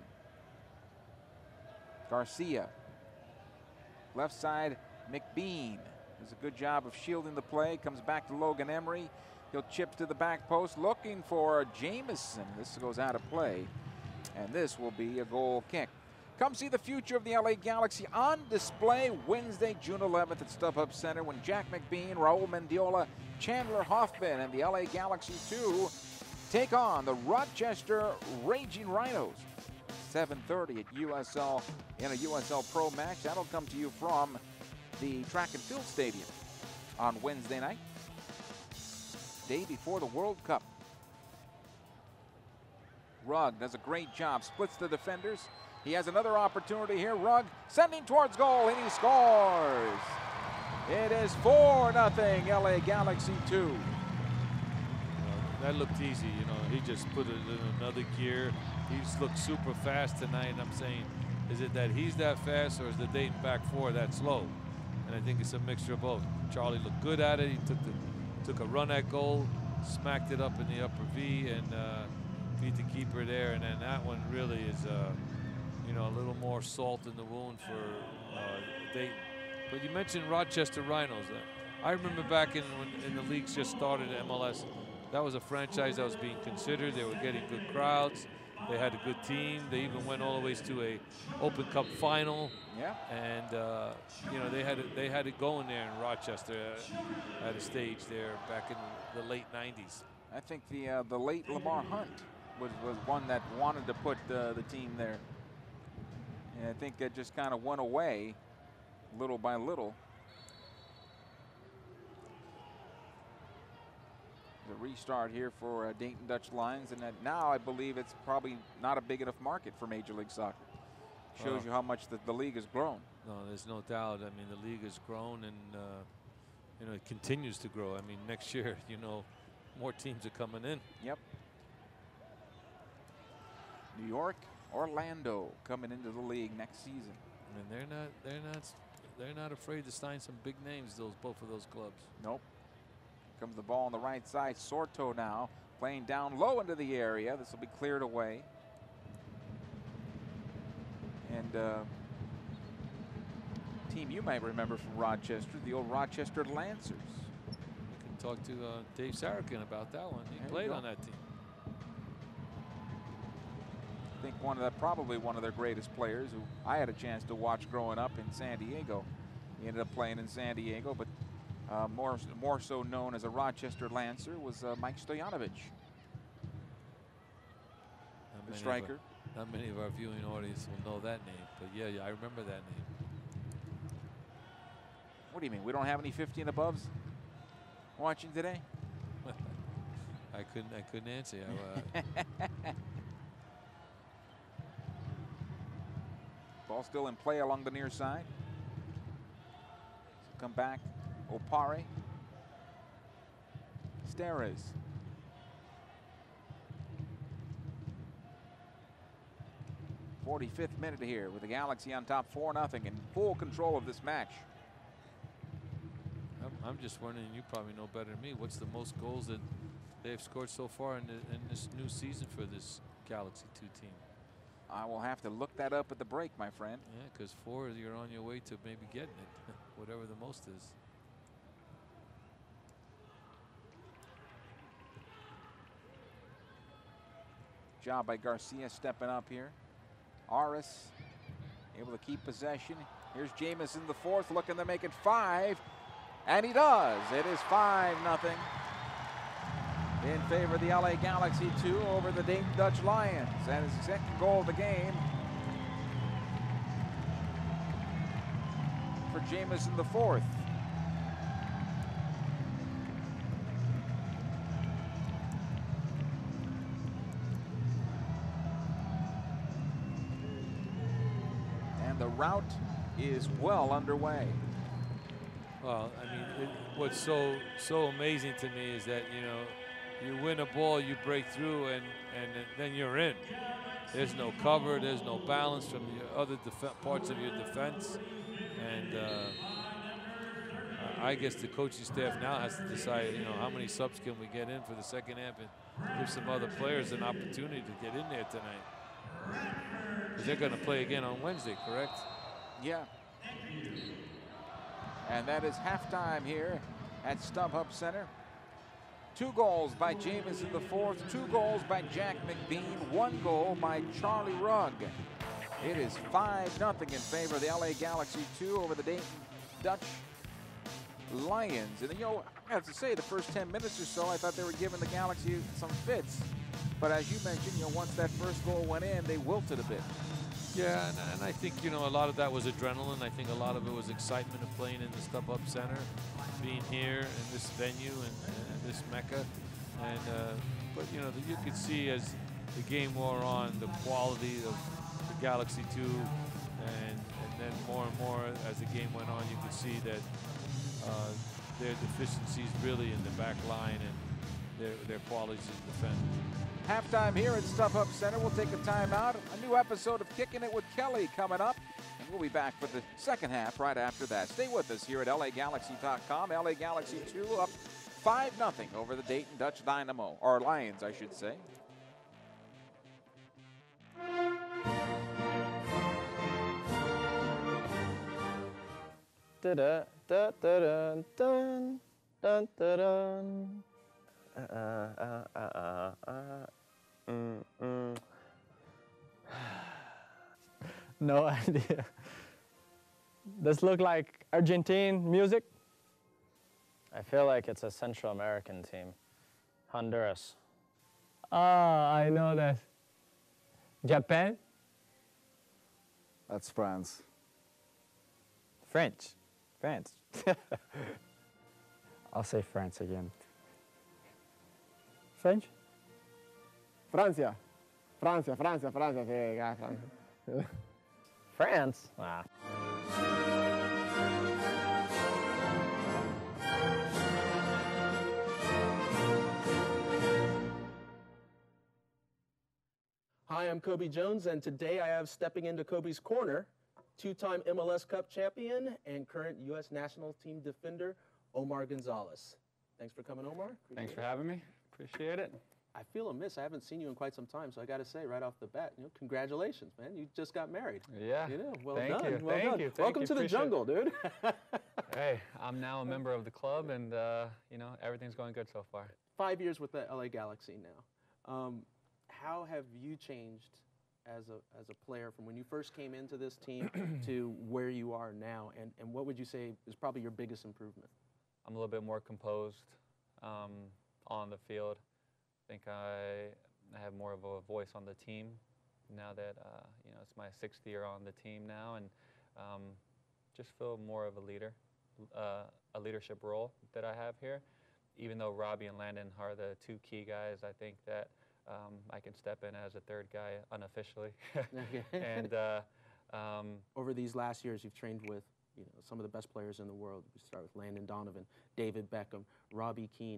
Speaker 1: Garcia. Left side, McBean does a good job of shielding the play. Comes back to Logan Emery. He'll chip to the back post, looking for Jamison. This goes out of play, and this will be a goal kick. Come see the future of the L A Galaxy on display Wednesday, June eleventh at StubHub Center when Jack McBean, Raul Mendiola, Chandler Hoffman, and the L A Galaxy two take on the Rochester Raging Rhinos. seven thirty at U S L in a U S L Pro match. That'll come to you from the Track and Field Stadium on Wednesday night, day before the World Cup. Rugg does a great job, splits the defenders. He has another opportunity here. Rugg sending towards goal, and he scores. It is four nothing L A Galaxy two.
Speaker 2: That looked easy, you know. He just put it in another gear. He's looked super fast tonight. I'm saying, is it that he's that fast, or is the Dayton back four that slow? and I think it's a mixture of both. Charlie looked good at it. He took the took a run at goal, smacked it up in the upper V, and uh, beat the keeper there. And then that one really is, uh, you know, a little more salt in the wound for uh, Dayton. But you mentioned Rochester Rhinos. Uh, I remember back in when in the leagues just started at M L S. That was a franchise that was being considered. They were getting good crowds. They had a good team. They even went all the way to a Open Cup final.
Speaker 1: Yeah.
Speaker 2: And uh, you know they had it, they had it going there in Rochester uh, at a stage there back in the late nineties.
Speaker 1: I think the uh, the late Lamar Hunt was was one that wanted to put uh, the team there, and I think it just kind of went away, little by little. The restart here for uh, Dayton Dutch Lions, and that now I believe it's probably not a big enough market for Major League Soccer. Shows
Speaker 2: Oh.
Speaker 1: you how much the, the league has grown.
Speaker 2: No, there's no doubt. I mean, the league has grown, and uh, you know it continues to grow. I mean, next year, you know, more teams are coming in.
Speaker 1: Yep. New York, Orlando coming into the league next season.
Speaker 2: And they're not, they're not, they're not afraid to sign some big names. Those both of those clubs.
Speaker 1: Nope. Comes the ball on the right side. Sorto now playing down low into the area. This will be cleared away. And uh, team you might remember from Rochester, the old Rochester Lancers.
Speaker 2: You can talk to uh, Dave Sarakin about that one. He
Speaker 1: There you
Speaker 2: played
Speaker 1: go.
Speaker 2: on that team.
Speaker 1: I think one of the, probably one of their greatest players who I had a chance to watch growing up in San Diego. He ended up playing in San Diego, but uh, more, more so known as a Rochester Lancer was uh, Mike Stojanovic,
Speaker 2: Not
Speaker 1: the
Speaker 2: many of
Speaker 1: striker.
Speaker 2: our- Not many of our viewing audience will know that name, but yeah, yeah, I remember that name.
Speaker 1: What do you mean? We don't have any fifty and above watching today?
Speaker 2: I couldn't, I couldn't answer you. Uh,
Speaker 1: Ball still in play along the near side. So come back, Opare. Steres. forty-fifth minute here with the Galaxy on top four nothing in full control of this match.
Speaker 2: I'm, I'm just wondering, you probably know better than me, what's the most goals that they've scored so far in, the, in this new season for this Galaxy two team?
Speaker 1: I will have to look that up at the break, my friend.
Speaker 2: Yeah, because four, you're on your way to maybe getting it, whatever the most is.
Speaker 1: Job by Garcia stepping up here. Aris able to keep possession. Here's Jamison the fourth, looking to make it five. And he does. It is five nothing in favor of the L A Galaxy two over the Dayton Dutch Lions. And his second goal of the game for Jamison the fourth. And the rout is well underway.
Speaker 2: Well, I mean, it, what's so so amazing to me is that, you know, you win a ball, you break through, and, and then you're in. There's no cover, there's no balance from the other def- parts of your defense. And uh, I guess the coaching staff now has to decide, you know, how many subs can we get in for the second half and give some other players an opportunity to get in there tonight. Because they're going to play again on Wednesday, correct?
Speaker 1: Yeah. And that is halftime here at StubHub Center. Two goals by Jamison the fourth, two goals by Jack McBean, one goal by Charlie Rugg. It is five nothing in favor of the L A Galaxy two over the Dayton Dutch Lions. And you know, I have to say, the first ten minutes or so, I thought they were giving the Galaxy some fits. But as you mentioned, you know, once that first goal went in, they wilted a bit.
Speaker 2: Yeah, and, and I think, you know, a lot of that was adrenaline. I think a lot of it was excitement of playing in the StubHub Center, being here in this venue and, and this Mecca. And uh, but you know, the, you could see as the game wore on, the quality of the Galaxy two, and and then more and more as the game went on, you could see that uh, their deficiencies really in the back line and their their qualities in defense.
Speaker 1: Halftime here at StubHub Center. We'll take a timeout. A new episode of Kicking It with Kelly coming up. And We'll be back for the second half right after that. Stay with us here at L A Galaxy dot com. L A Galaxy two up five nothing over the Dayton Dutch Dynamo, or Lions, I should say.
Speaker 3: Da da da da dun dun dun dun dun. Uh, uh, uh, uh, uh, mm, mm. No idea. Does look like Argentine music? I feel like it's a Central American team. Honduras. Ah, I know that. Japan?
Speaker 4: That's France.
Speaker 3: French. France. I'll say France again. French?
Speaker 4: Francia. Francia, Francia, Francia, sí, ah, Francia.
Speaker 3: France? Wow.
Speaker 5: Hi, I'm Kobe Jones, and today I have stepping into Kobe's corner, two-time M L S Cup champion and current U S national team defender, Omar Gonzalez. Thanks for coming, Omar. Appreciate
Speaker 3: Thanks
Speaker 5: it.
Speaker 3: for having me. Appreciate it.
Speaker 5: I feel amiss. I haven't seen you in quite some time, so I got to say right off the bat, you know, congratulations, man. You just got married.
Speaker 3: Yeah.
Speaker 5: You know, well
Speaker 3: Thank
Speaker 5: done.
Speaker 3: you.
Speaker 5: Well
Speaker 3: Thank
Speaker 5: done.
Speaker 3: you. Thank
Speaker 5: Welcome
Speaker 3: you.
Speaker 5: to the
Speaker 3: Appreciate
Speaker 5: jungle, dude.
Speaker 3: Hey, I'm now a member of the club, and uh, you know, everything's going good so far.
Speaker 5: Five years with the L A Galaxy now. Um, how have you changed as a as a player from when you first came into this team to where you are now? And and what would you say is probably your biggest improvement?
Speaker 3: I'm a little bit more composed um, on the field. I think I, I have more of a voice on the team now that uh, you know it's my sixth year on the team now, and um, just feel more of a leader, uh, a leadership role that I have here. Even though Robbie and Landon are the two key guys, I think that um, I can step in as a third guy unofficially. and uh, um,
Speaker 5: over these last years, you've trained with you know some of the best players in the world. We start with Landon Donovan, David Beckham, Robbie Keane.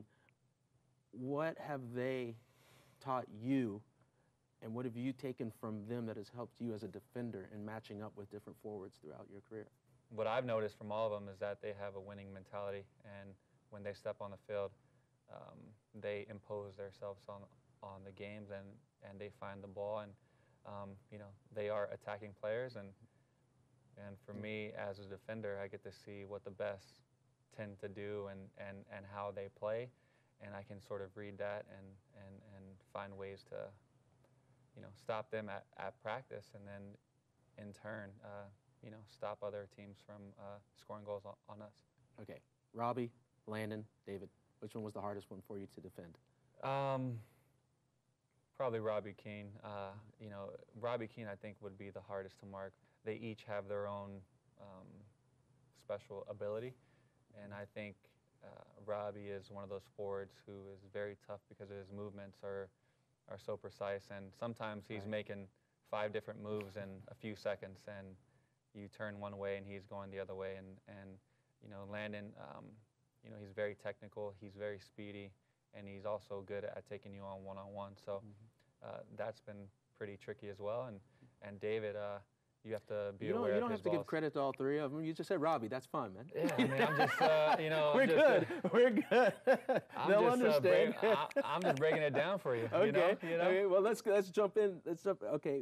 Speaker 5: What have they taught you, and what have you taken from them that has helped you as a defender in matching up with different forwards throughout your career?
Speaker 3: What I've noticed from all of them is that they have a winning mentality, and when they step on the field, um, they impose themselves on on the games, and and they find the ball, and um, you know they are attacking players, and and for me as a defender, I get to see what the best tend to do and and and how they play. And I can sort of read that and, and, and find ways to, you know, stop them at, at practice, and then in turn, uh, you know, stop other teams from uh, scoring goals on, on us.
Speaker 5: Okay, Robbie, Landon, David, which one was the hardest one for you to defend?
Speaker 3: Um, probably Robbie Keane. Uh, you know, Robbie Keane I think would be the hardest to mark. They each have their own um, special ability, and I think Uh, Robbie is one of those forwards who is very tough because his movements are are so precise, and sometimes he's
Speaker 5: right.
Speaker 3: making five different moves in a few seconds, and you turn one way and he's going the other way. And and you know, Landon, um, you know, he's very technical, he's very speedy, and he's also good at taking you on one on one. So
Speaker 5: mm-hmm.
Speaker 3: uh, that's been pretty tricky as well. And and David. Uh, You have to be
Speaker 5: you don't,
Speaker 3: aware
Speaker 5: You don't
Speaker 3: of
Speaker 5: have to
Speaker 3: balls.
Speaker 5: give credit to all three of them. You just said Robbie. That's fine, man.
Speaker 3: Yeah, I mean, I'm just, uh, you know,
Speaker 5: We're
Speaker 3: I'm just,
Speaker 5: good.
Speaker 3: Uh,
Speaker 5: We're good.
Speaker 3: I'm
Speaker 5: They'll
Speaker 3: just,
Speaker 5: understand.
Speaker 3: Uh, break, I, I'm just breaking it down for you.
Speaker 5: Okay.
Speaker 3: You know? You know?
Speaker 5: Okay. Well, let's let's jump in. Let's jump. Okay.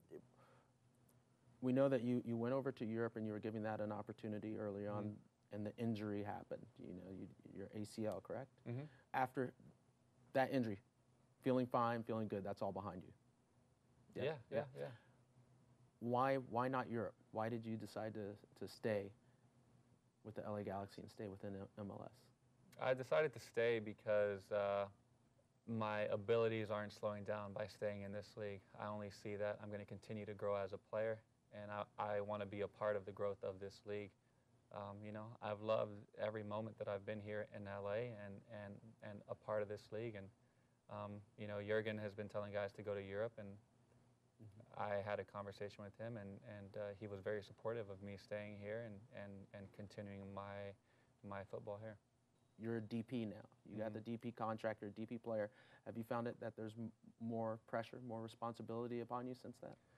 Speaker 5: We know that you you went over to Europe and you were given that an opportunity early on, mm-hmm. and the injury happened. You know, you, your A C L, correct?
Speaker 3: Mm-hmm.
Speaker 5: After that injury, feeling fine, feeling good. That's all behind you.
Speaker 3: Yeah. Yeah. Yeah. yeah.
Speaker 5: Why why not Europe? Why did you decide to, to stay with the L A Galaxy and stay within M L S?
Speaker 3: I decided to stay because uh, my abilities aren't slowing down by staying in this league. I only see that I'm going to continue to grow as a player, and I, I want to be a part of the growth of this league. Um, you know, I've loved every moment that I've been here in L A and, and, and a part of this league. And, um, you know, Jurgen has been telling guys to go to Europe, and I had a conversation with him, and, and uh, he was very supportive of me staying here and, and, and continuing my, my football here.
Speaker 5: You're a D P now. You mm-hmm. got the D P contract, you're a D P player. Have you found it that there's m more pressure, more responsibility upon you since that?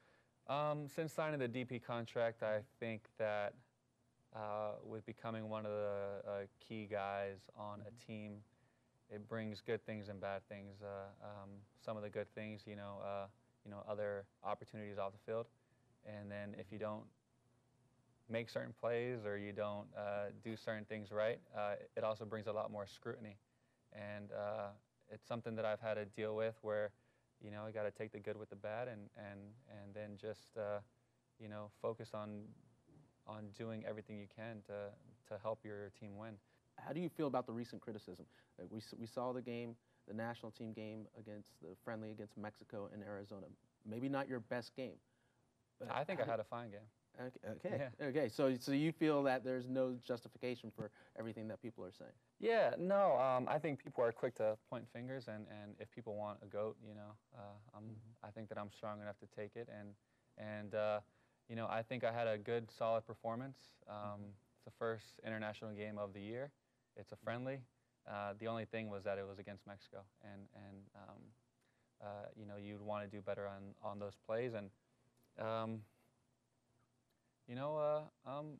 Speaker 3: Um, since signing the D P contract, I think that uh, with becoming one of the uh, key guys on a team, it brings good things and bad things. Uh, um, some of the good things, you know, uh, you know, other opportunities off the field, and then if you don't make certain plays or you don't uh, do certain things right, uh, it also brings a lot more scrutiny, and uh, it's something that I've had to deal with where, you know, you got to take the good with the bad, and and and then just uh, you know, focus on on doing everything you can to to help your team win.
Speaker 5: How do you feel about the recent criticism? Like we we saw the game, the national team game against the friendly against Mexico and Arizona. Maybe not your best game. But
Speaker 3: I think I had a fine game.
Speaker 5: Okay. Okay.
Speaker 3: Yeah.
Speaker 5: Okay. So so you feel that there's no justification for everything that people are saying?
Speaker 3: Yeah, no, um, I think people are quick to point fingers, and, and if people want a GOAT, you know, uh, I'm, I think that I'm strong enough to take it, and, and uh, you know, I think I had a good, solid performance. Um, it's the first international game of the year. It's a friendly. Uh, the only thing was that it was against Mexico, and, and um, uh, you know, you'd want to do better on, on those plays, and, um, you know, uh, um,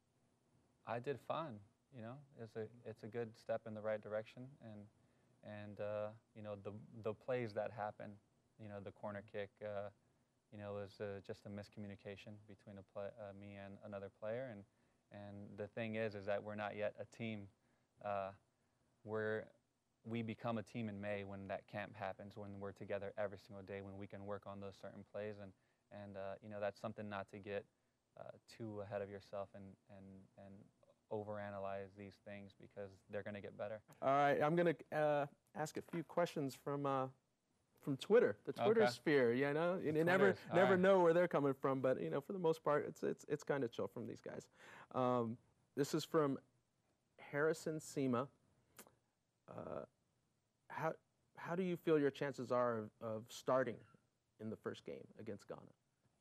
Speaker 3: I did fine. You know, it's a it's a good step in the right direction, and and uh, you know, the the plays that happen, you know, the corner kick, uh, you know, was uh, just a miscommunication between a play, uh, me and another player, and and the thing is, is that we're not yet a team. Uh, we're we become a team in May when that camp happens, when we're together every single day, when we can work on those certain plays, and and uh, you know, that's something not to get uh, too ahead of yourself and and and. overanalyze these things, because they're going to get better.
Speaker 5: All right, I'm going to uh, ask a few questions from uh, from Twitter, the Twitter
Speaker 3: Okay.
Speaker 5: sphere. You know, you, you never
Speaker 3: Twitters, all
Speaker 5: never
Speaker 3: right.
Speaker 5: know where they're coming from, but you know, for the most part, it's it's it's kind of chill from these guys. Um, this is from Harrison Sema. Uh, how how do you feel your chances are of, of starting in the first game against Ghana?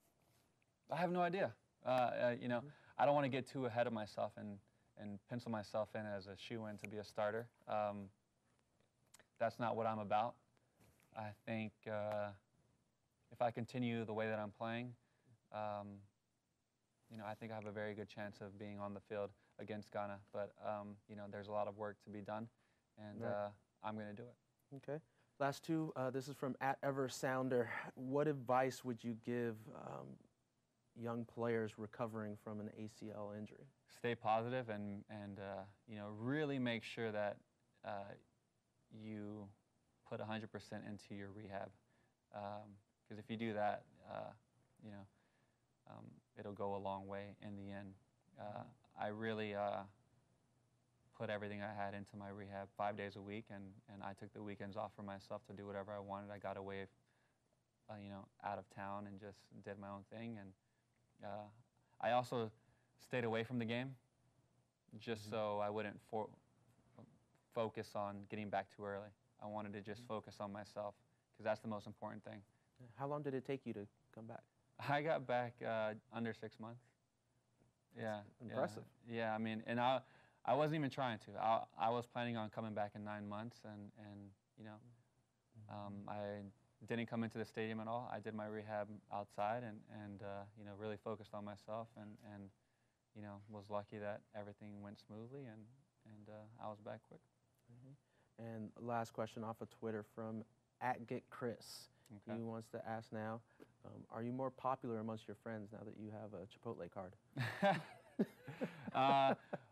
Speaker 3: I have no idea. Uh, uh, you know, I don't want to get too ahead of myself and and pencil myself in as a shoe-in to be a starter. Um, that's not what I'm about. I think uh, if I continue the way that I'm playing, um, you know, I think I have a very good chance of being on the field against Ghana. But um, you know, there's a lot of work to be done, and
Speaker 5: Right.
Speaker 3: uh, I'm going to do it.
Speaker 5: Okay. Last two. Uh, this is from at Eversounder. What advice would you give um, young players recovering from an A C L injury?
Speaker 3: Stay positive and and uh, you know, really make sure that uh, you put one hundred percent into your rehab, because um, if you do that, uh, you know, um, it'll go a long way in the end. Uh, I really uh, put everything I had into my rehab five days a week, and and I took the weekends off for myself to do whatever I wanted. I got away, uh, you know, out of town and just did my own thing, and uh, I also stayed away from the game, just mm-hmm. so I wouldn't for focus on getting back too early. I wanted to just mm-hmm. focus on myself, because that's the most important thing.
Speaker 5: How long did it take you to come back?
Speaker 3: I got back uh, under six months.
Speaker 5: That's
Speaker 3: yeah,
Speaker 5: impressive.
Speaker 3: Yeah, yeah, I mean, and I, I wasn't even trying to. I, I was planning on coming back in nine months, and, and you know, um, I didn't come into the stadium at all. I did my rehab outside, and, and uh, you know, really focused on myself, and, and you know, was lucky that everything went smoothly, and, and uh, I was back quick.
Speaker 5: Mm-hmm. And last question off of Twitter from at Get Chris.
Speaker 3: Okay.
Speaker 5: He wants to ask now, um, are you more popular amongst your friends now that you have a Chipotle card?
Speaker 3: uh,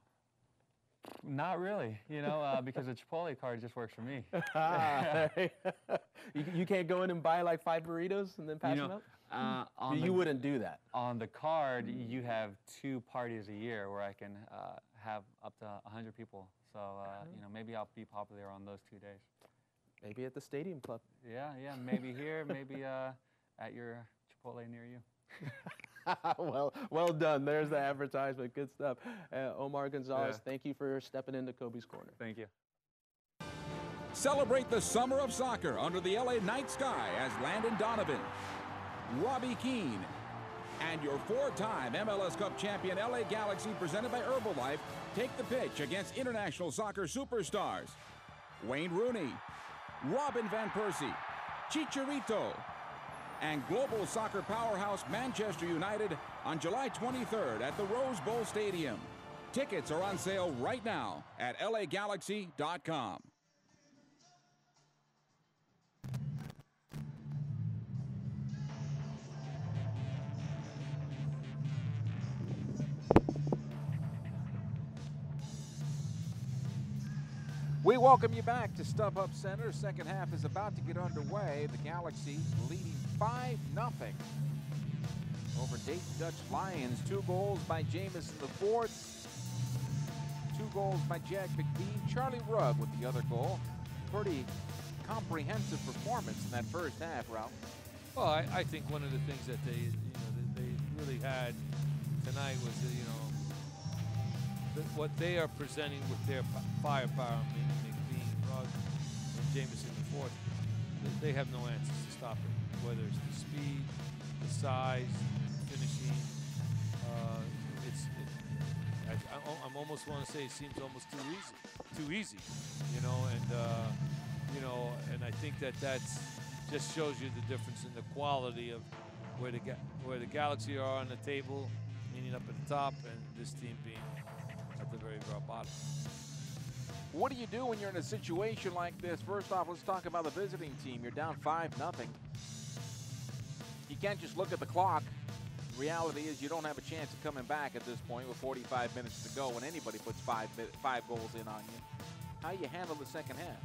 Speaker 3: not really, you know, uh, because the Chipotle card just works for me.
Speaker 5: you, you can't go in and buy like five burritos and then pass
Speaker 3: you know,
Speaker 5: them out?
Speaker 3: Uh, on
Speaker 5: you
Speaker 3: the,
Speaker 5: wouldn't do that.
Speaker 3: On the card, you have two parties a year where I can uh, have up to one hundred people. So, uh, you know, maybe I'll be popular on those two days.
Speaker 5: Maybe at the Stadium Club.
Speaker 3: Yeah, yeah, maybe here, maybe uh, at your Chipotle near you.
Speaker 5: well, well done. There's the advertisement. Good stuff. Uh, Omar Gonzalez,
Speaker 3: Yeah.
Speaker 5: thank you for stepping into Kobe's Corner.
Speaker 3: Thank you.
Speaker 1: Celebrate the summer of soccer under the L A night sky as Landon Donovan, Robbie Keane, and your four-time M L S Cup champion L A Galaxy, presented by Herbalife, take the pitch against international soccer superstars Wayne Rooney, Robin Van Persie, Chicharito, and global soccer powerhouse Manchester United on July twenty-third at the Rose Bowl Stadium. Tickets are on sale right now at L A Galaxy dot com. We welcome you back to StubHub Center. Second half is about to get underway. The Galaxy leading five nothing over Dayton Dutch Lions. Two goals by Jamison the fourth. Two goals by Jack McBean. Charlie Rugg with the other goal. Pretty comprehensive performance in that first half, Ralph.
Speaker 2: Well, I, I think one of the things that they, you know, that they really had tonight was, that, you know, the, what they are presenting with their firepower, meaning McBean, Rugg, and Jamison the fourth. They have no answers to stop it, whether it's the speed, the size, finishing. Uh, it's, it, I, I, I'm almost want to say it seems almost too easy, too easy, you know. And uh, you know, and I think that that's just shows you the difference in the quality of where the where the Galaxy are on the table, meaning up at the top, and this team being at the very, very bottom.
Speaker 1: What do you do when you're in a situation like this? First off, let's talk about the visiting team. You're down five nothing. You can't just look at the clock. The reality is you don't have a chance of coming back at this point with forty-five minutes to go when anybody puts five, five goals in on you. How do you handle the second half?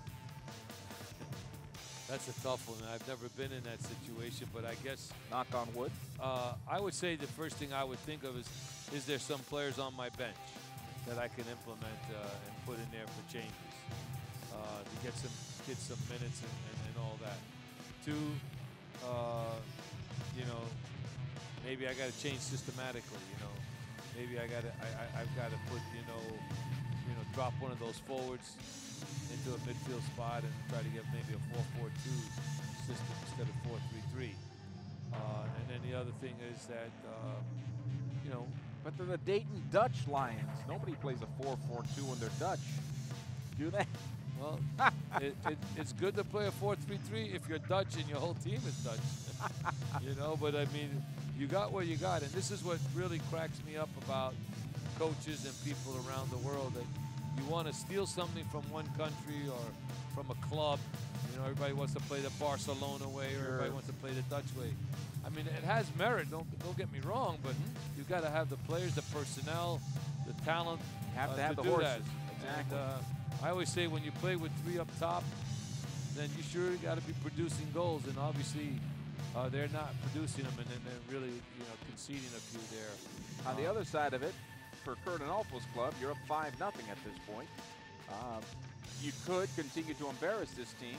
Speaker 2: That's a tough one. I've never been in that situation, but I guess,
Speaker 1: knock on wood,
Speaker 2: uh, I would say the first thing I would think of is, is there some players on my bench that I can implement uh, and put in there for changes uh, to get some get some minutes and, and, and all that. Two, uh, you know, maybe I got to change systematically. You know, maybe I got to I, I, I've got to put you know you know drop one of those forwards into a midfield spot and try to get maybe a four four two system instead of four three three. Uh, and then the other thing is that uh, you know.
Speaker 1: But they're the Dayton Dutch Lions. Nobody plays a four four two when they're Dutch, do they?
Speaker 2: Well, it, it, it's good to play a four three three if you're Dutch and your whole team is Dutch. You know, but I mean, you got what you got. And this is what really cracks me up about coaches and people around the world, that you want to steal something from one country or from a club. You know, everybody wants to play the Barcelona way, or
Speaker 1: sure.
Speaker 2: everybody wants to play the Dutch way. I mean, it has merit, don't, don't get me wrong, but mm-hmm. you got to have the players, the personnel, the talent
Speaker 1: you have
Speaker 2: uh,
Speaker 1: to have
Speaker 2: to
Speaker 1: the
Speaker 2: do
Speaker 1: horses.
Speaker 2: that.
Speaker 1: Exactly.
Speaker 2: And, uh, I always say when you play with three up top, then you sure got to be producing goals, and obviously uh, they're not producing them, and then they're really, you know, conceding a few there.
Speaker 1: On
Speaker 2: uh,
Speaker 1: the other side of it, for Kurt Anolfo's club, you're up five nothing at this point. Um, you could continue to embarrass this team,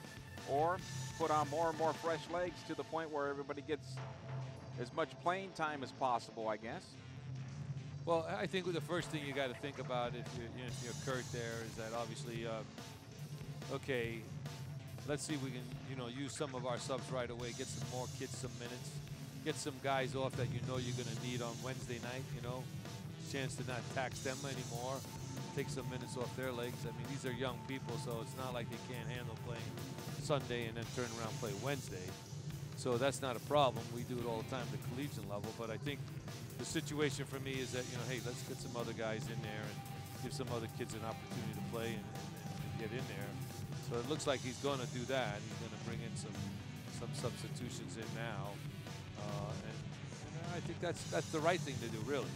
Speaker 1: or put on more and more fresh legs to the point where everybody gets as much playing time as possible, I guess.
Speaker 2: Well, I think the first thing you got to think about if you're, you know, if you're Kurt there is that obviously, uh, okay, let's see if we can, you know, use some of our subs right away, get some more kids some minutes, get some guys off that you know you're going to need on Wednesday night, you know, chance to not tax them anymore, take some minutes off their legs. I mean, these are young people, so it's not like they can't handle playing Sunday and then turn around and play Wednesday. So that's not a problem. We do it all the time at the collegiate level. But I think the situation for me is that, you know, hey, let's get some other guys in there and give some other kids an opportunity to play and, and, and get in there. So it looks like he's going to do that. He's going to bring in some some substitutions in now. Uh, and, and I think that's that's the right thing to do, really.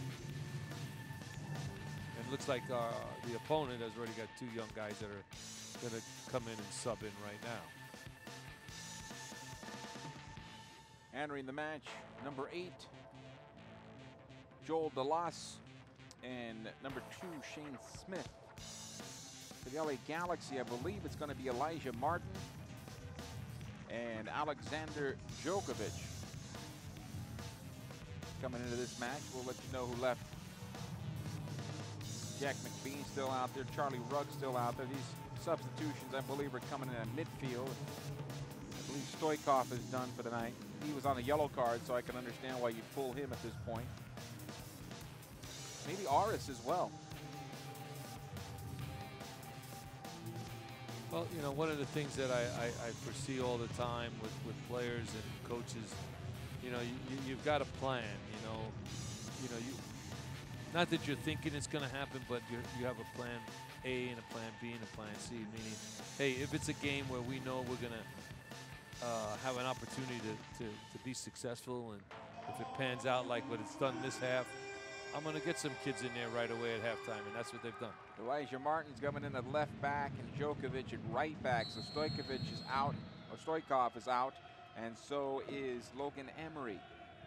Speaker 2: And it looks like uh, the opponent has already got two young guys that are going to come in and sub in right now.
Speaker 1: Entering the match, number eight, Joel Delas, and number two, Shane Smith. For the L A Galaxy, I believe it's going to be Elijah Martin and Alexander Djokovic. Coming into this match, we'll let you know who left. Jack McBean still out there, Charlie Rugg still out there. These substitutions, I believe, are coming in at midfield. I believe Stoikov is done for the night. He was on a yellow card, so I can understand why you pull him at this point. Maybe Aris as well.
Speaker 2: Well, Well, you know, one of the things that I, I, I foresee all the time with, with players and coaches, you know, you, you, you've got a plan, you know, you know, you, not that you're thinking it's going to happen, but you you have a plan A and a plan B and a plan C, meaning, hey, if it's a game where we know we're going to uh, have an opportunity to, to, to be successful, and if it pans out like what it's done this half, I'm going to get some kids in there right away at halftime, and that's what they've done.
Speaker 1: Elijah Martin's coming in at left back and Djokovic at right back. So Stojkovic is out, or Stoikov is out, and so is Logan Emery.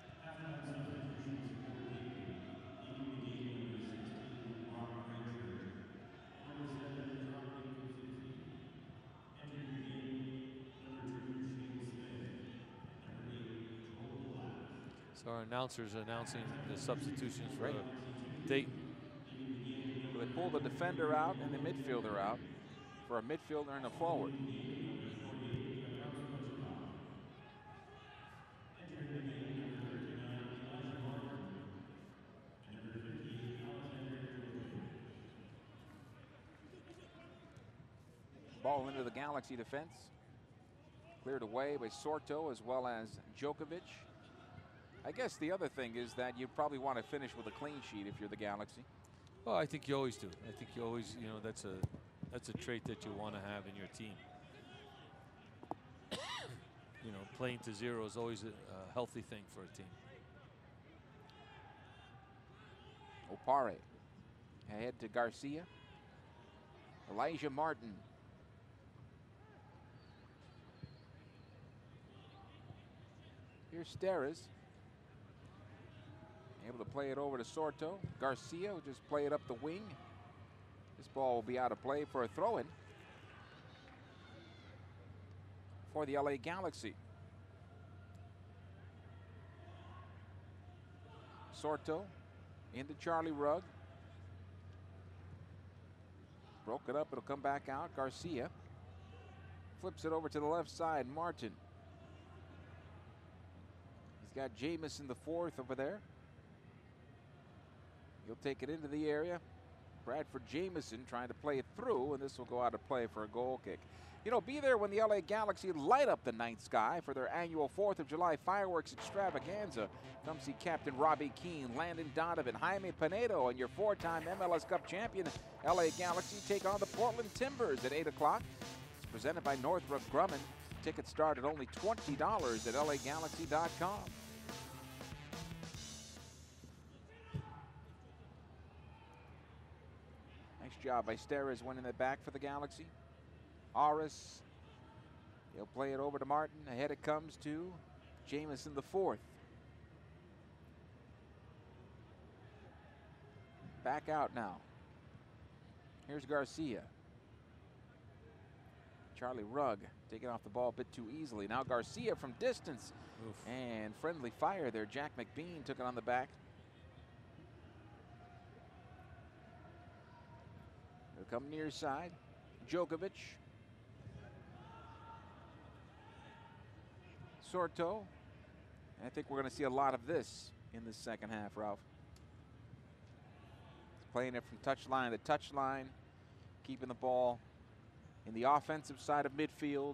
Speaker 2: So our announcers are announcing the substitutions for
Speaker 1: Right.
Speaker 2: Dayton.
Speaker 1: They pull the defender out and the midfielder out for a midfielder and a forward. Ball into the Galaxy defense. Cleared away by Sorto as well as Djokovic. I guess the other thing is that you probably want to finish with a clean sheet if you're the Galaxy.
Speaker 2: Well, I think you always do. I think you always, you know, that's a that's a trait that you want to have in your team. You know, playing to zero is always a, a healthy thing for a team.
Speaker 1: Opare ahead to Garcia. Elijah Martin. Here's Steres. Able to play it over to Sorto. Garcia will just play it up the wing. This ball will be out of play for a throw-in for the L A Galaxy. Sorto into Charlie Rugg. Broke it up, it'll come back out. Garcia flips it over to the left side. Martin. He's got Jamison the fourth over there. He'll take it into the area. Bradford Jamison trying to play it through, and this will go out of play for a goal kick. You know, be there when the L A Galaxy light up the night sky for their annual fourth of July fireworks extravaganza. Come see Captain Robbie Keane, Landon Donovan, Jaime Pinedo, and your four-time M L S Cup champion L A Galaxy take on the Portland Timbers at eight o'clock. It's presented by Northrop Grumman. Tickets start at only twenty dollars at L A Galaxy dot com. Nice job by Steres winning it back for the Galaxy. Aris, he'll play it over to Martin. Ahead it comes to Jamison the fourth. Back out now. Here's Garcia. Charlie Rugg taking off the ball a bit too easily. Now Garcia from distance.
Speaker 2: Oof.
Speaker 1: And friendly fire there. Jack McBean took it on the back. He'll come near side. Djokovic. Sorto. And I think we're going to see a lot of this in the second half, Ralph. He's playing it from touchline to touchline, keeping the ball in the offensive side of midfield,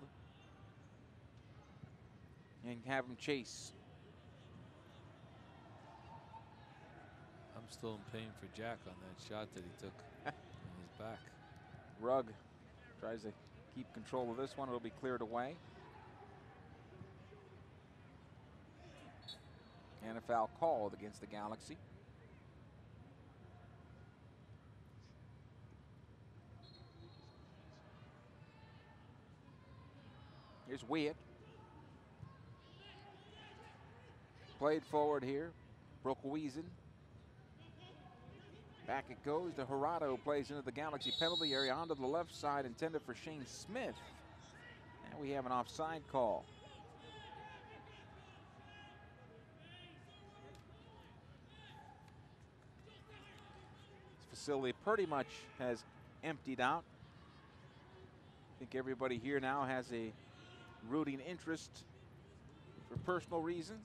Speaker 1: and have him chase.
Speaker 2: I'm still in pain for Jack on that shot that he took in his back.
Speaker 1: Rugg tries to keep control of this one. It'll be cleared away. And a foul called against the Galaxy. Here's Wyatt. Played forward here. Broekhuizen. Back it goes to Harada, who plays into the Galaxy penalty area onto the left side, intended for Shane Smith. And we have an offside call. This facility pretty much has emptied out. I think everybody here now has a rooting interest for personal reasons.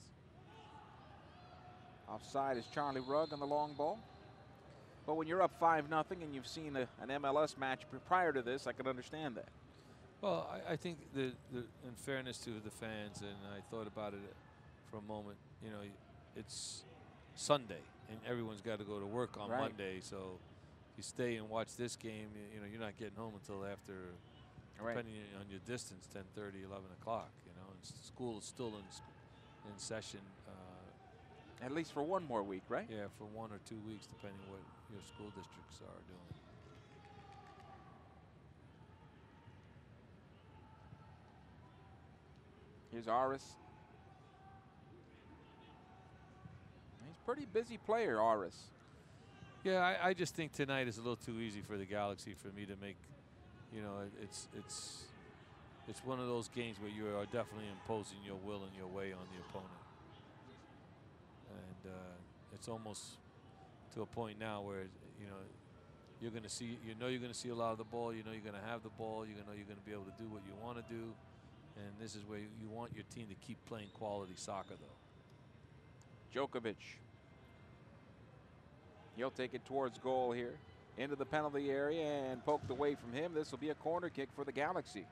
Speaker 1: Offside is Charlie Rugg on the long ball. But when you're up five nothing and you've seen a, an M L S match prior to this, I can understand that.
Speaker 2: Well, I, I think the, the, in fairness to the fans, and I thought about it for a moment, you know, it's Sunday, and everyone's got to go to work on
Speaker 1: Right.
Speaker 2: Monday, so if you stay and watch this game, you, you know, you're not getting home until after,
Speaker 1: Right.
Speaker 2: depending on your distance, ten thirty, eleven o'clock, you know, and s- school is still in, s- in session, uh,
Speaker 1: At least for one more week, right?
Speaker 2: yeah, for one or two weeks, depending what your school districts are doing.
Speaker 1: Here's Aris. He's a pretty busy player, Aris.
Speaker 2: Yeah, I, I just think tonight is a little too easy for the Galaxy for me to make. You know, it, it's it's it's one of those games where you are definitely imposing your will and your way on the opponent, and uh, it's almost to a point now where you know you're going to see, you know, you're going to see a lot of the ball. You know, you're going to have the ball. You know, you're going to be able to do what you want to do, and this is where you, you want your team to keep playing quality soccer, though.
Speaker 1: Djokovic. He'll take it towards goal here. Into the penalty area and poked away from him. This will be a corner kick for the Galaxy.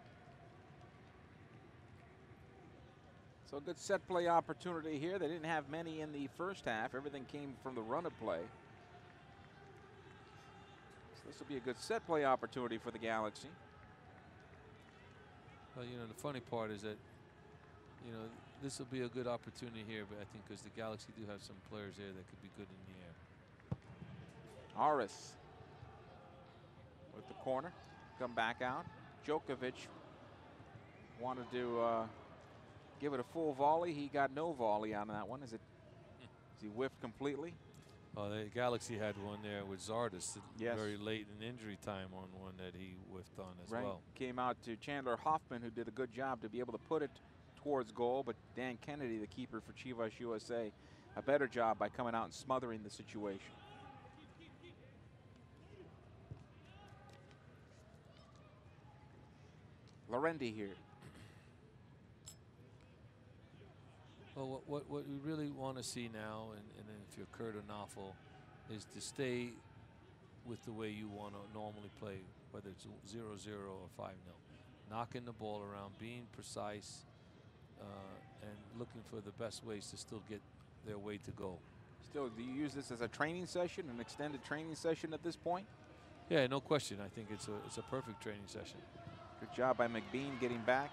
Speaker 1: So a good set play opportunity here. They didn't have many in the first half. Everything came from the run of play. So this will be a good set play opportunity for the Galaxy.
Speaker 2: Well, you know, the funny part is that, you know, this will be a good opportunity here, but I think because the Galaxy do have some players there that could be good in the air.
Speaker 1: Aris with the corner, come back out. Djokovic wanted to uh, give it a full volley. He got no volley on that one. Is it? Is he whiffed completely?
Speaker 2: Oh, the Galaxy had one there with Zardes
Speaker 1: Yes.
Speaker 2: very late in injury time on one that he whiffed on as
Speaker 1: Right.
Speaker 2: well.
Speaker 1: Came out to Chandler Hoffman, who did a good job to be able to put it towards goal, but Dan Kennedy, the keeper for Chivas U S A, a better job by coming out and smothering the situation. Lorendi here.
Speaker 2: Well, what, what, what we really want to see now, and, and then if you're Kurt or Knoffel, is to stay with the way you want to normally play, whether it's zero zero or five nil. Knocking the ball around, being precise, uh, and looking for the best ways to still get their way to goal.
Speaker 1: Still, do you use this as a training session, an extended training session at this point?
Speaker 2: Yeah, no question. I think it's a, it's a perfect training session.
Speaker 1: Good job by McBean getting back.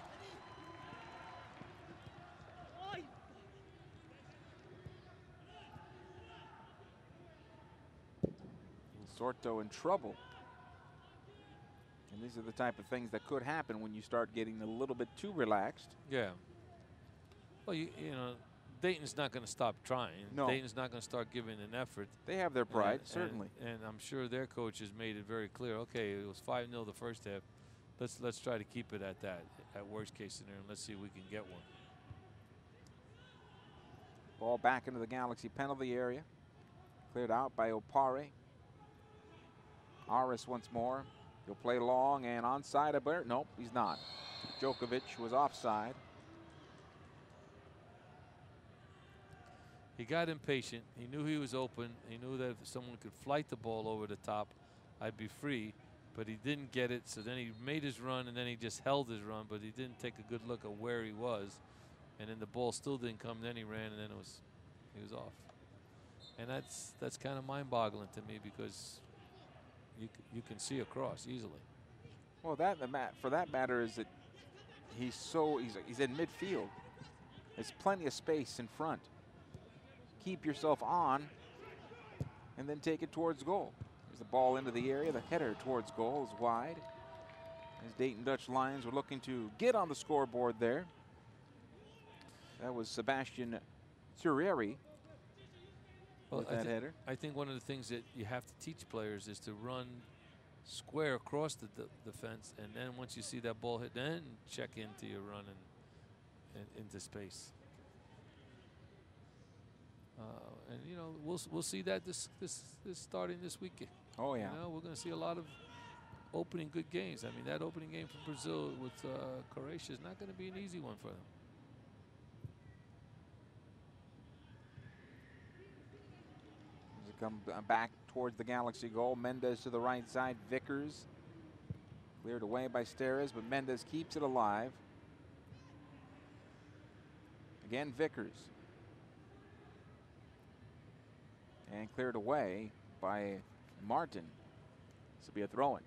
Speaker 1: Sorto in trouble. And these are the type of things that could happen when you start getting a little bit too relaxed.
Speaker 2: Yeah. Well, you, you know, Dayton's not going to stop trying.
Speaker 1: No.
Speaker 2: Dayton's not going to start giving an effort.
Speaker 1: They have their pride,
Speaker 2: And-
Speaker 1: certainly.
Speaker 2: And, and I'm sure their coach has made it very clear. Okay, it was five nil the first half. Let's let's try to keep it at that. At worst case scenario, and let's see if we can get one.
Speaker 1: Ball back into the Galaxy penalty area. Cleared out by Opare. Aris once more. He'll play long and onside of Bear. Nope, he's not. Djokovic was offside.
Speaker 2: He got impatient. He knew he was open. He knew that if someone could flight the ball over the top, I'd be free. But he didn't get it, so then he made his run, and then he just held his run, but he didn't take a good look at where he was. And then the ball still didn't come, then he ran, and then it was, he was off. And that's that's kind of mind-boggling to me because you, c- you can see across easily.
Speaker 1: Well, that the mat for that matter is that he's so he's he's in midfield. There's plenty of space in front. Keep yourself on, and then take it towards goal. There's the ball into the area. The header towards goal is wide. As Dayton Dutch Lions were looking to get on the scoreboard there. That was Sebastian Tureri
Speaker 2: Well,
Speaker 1: with
Speaker 2: I
Speaker 1: that
Speaker 2: thi-
Speaker 1: header.
Speaker 2: I think one of the things that you have to teach players is to run square across the d- defense, and then once you see that ball hit, then check into your run and, and into space. Uh, and you know we'll s- we'll see that this this this starting this weekend.
Speaker 1: Oh yeah.
Speaker 2: You know we're going to see a lot of opening good games. I mean that opening game for Brazil with uh, Croatia is not going to be an easy one for them.
Speaker 1: As it come b- back towards the Galaxy goal. Mendez to the right side. Vickers Cleared away by Steres, but Mendez keeps it alive. Again, Vickers. And cleared away by Martin. This will be a throw-in.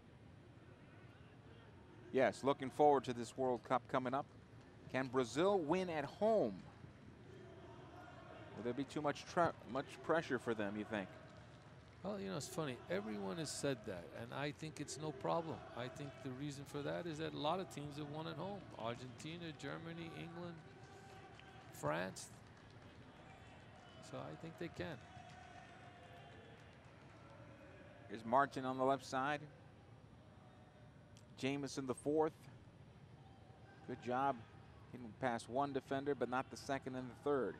Speaker 1: Yes, looking forward to this World Cup coming up. Can Brazil win at home? Will there be too much much pressure for them, you think?
Speaker 2: Well, you know, it's funny. Everyone has said that, and I think it's no problem. I think the reason for that is that a lot of teams have won at home. Argentina, Germany, England, France. So I think they can.
Speaker 1: Here's Martin on the left side. Jamison the fourth. Good job. He passed one defender, but not the second and the third.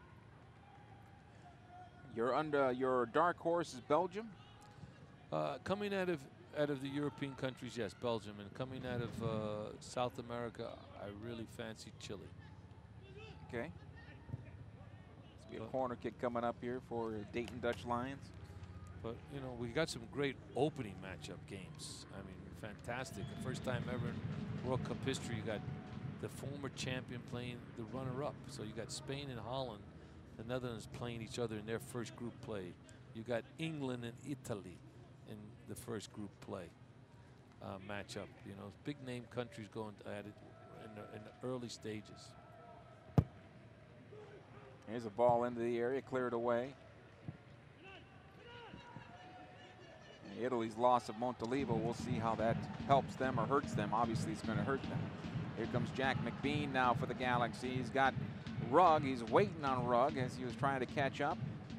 Speaker 1: You're under your dark horse is Belgium.
Speaker 2: Uh, coming out of out of the European countries, yes, Belgium, and coming out of uh, South America, I really fancy Chile.
Speaker 1: Okay. This will be a corner kick coming up here for Dayton Dutch Lions.
Speaker 2: But you know, we got some great opening matchup games. I mean, fantastic. The first time ever in World Cup history, you got the former champion playing the runner-up. So you got Spain and Holland, the Netherlands playing each other in their first group play. You got England and Italy in the first group play uh, matchup. You know, big name countries going at it in the, in the early stages.
Speaker 1: Here's a ball into the area, cleared away. Italy's loss of Montalivo, we'll see how that helps them or hurts them. Obviously, it's going to hurt them. Here comes Jack McBean now for the Galaxy. He's got Rugg. He's waiting on Rugg as he was trying to catch up.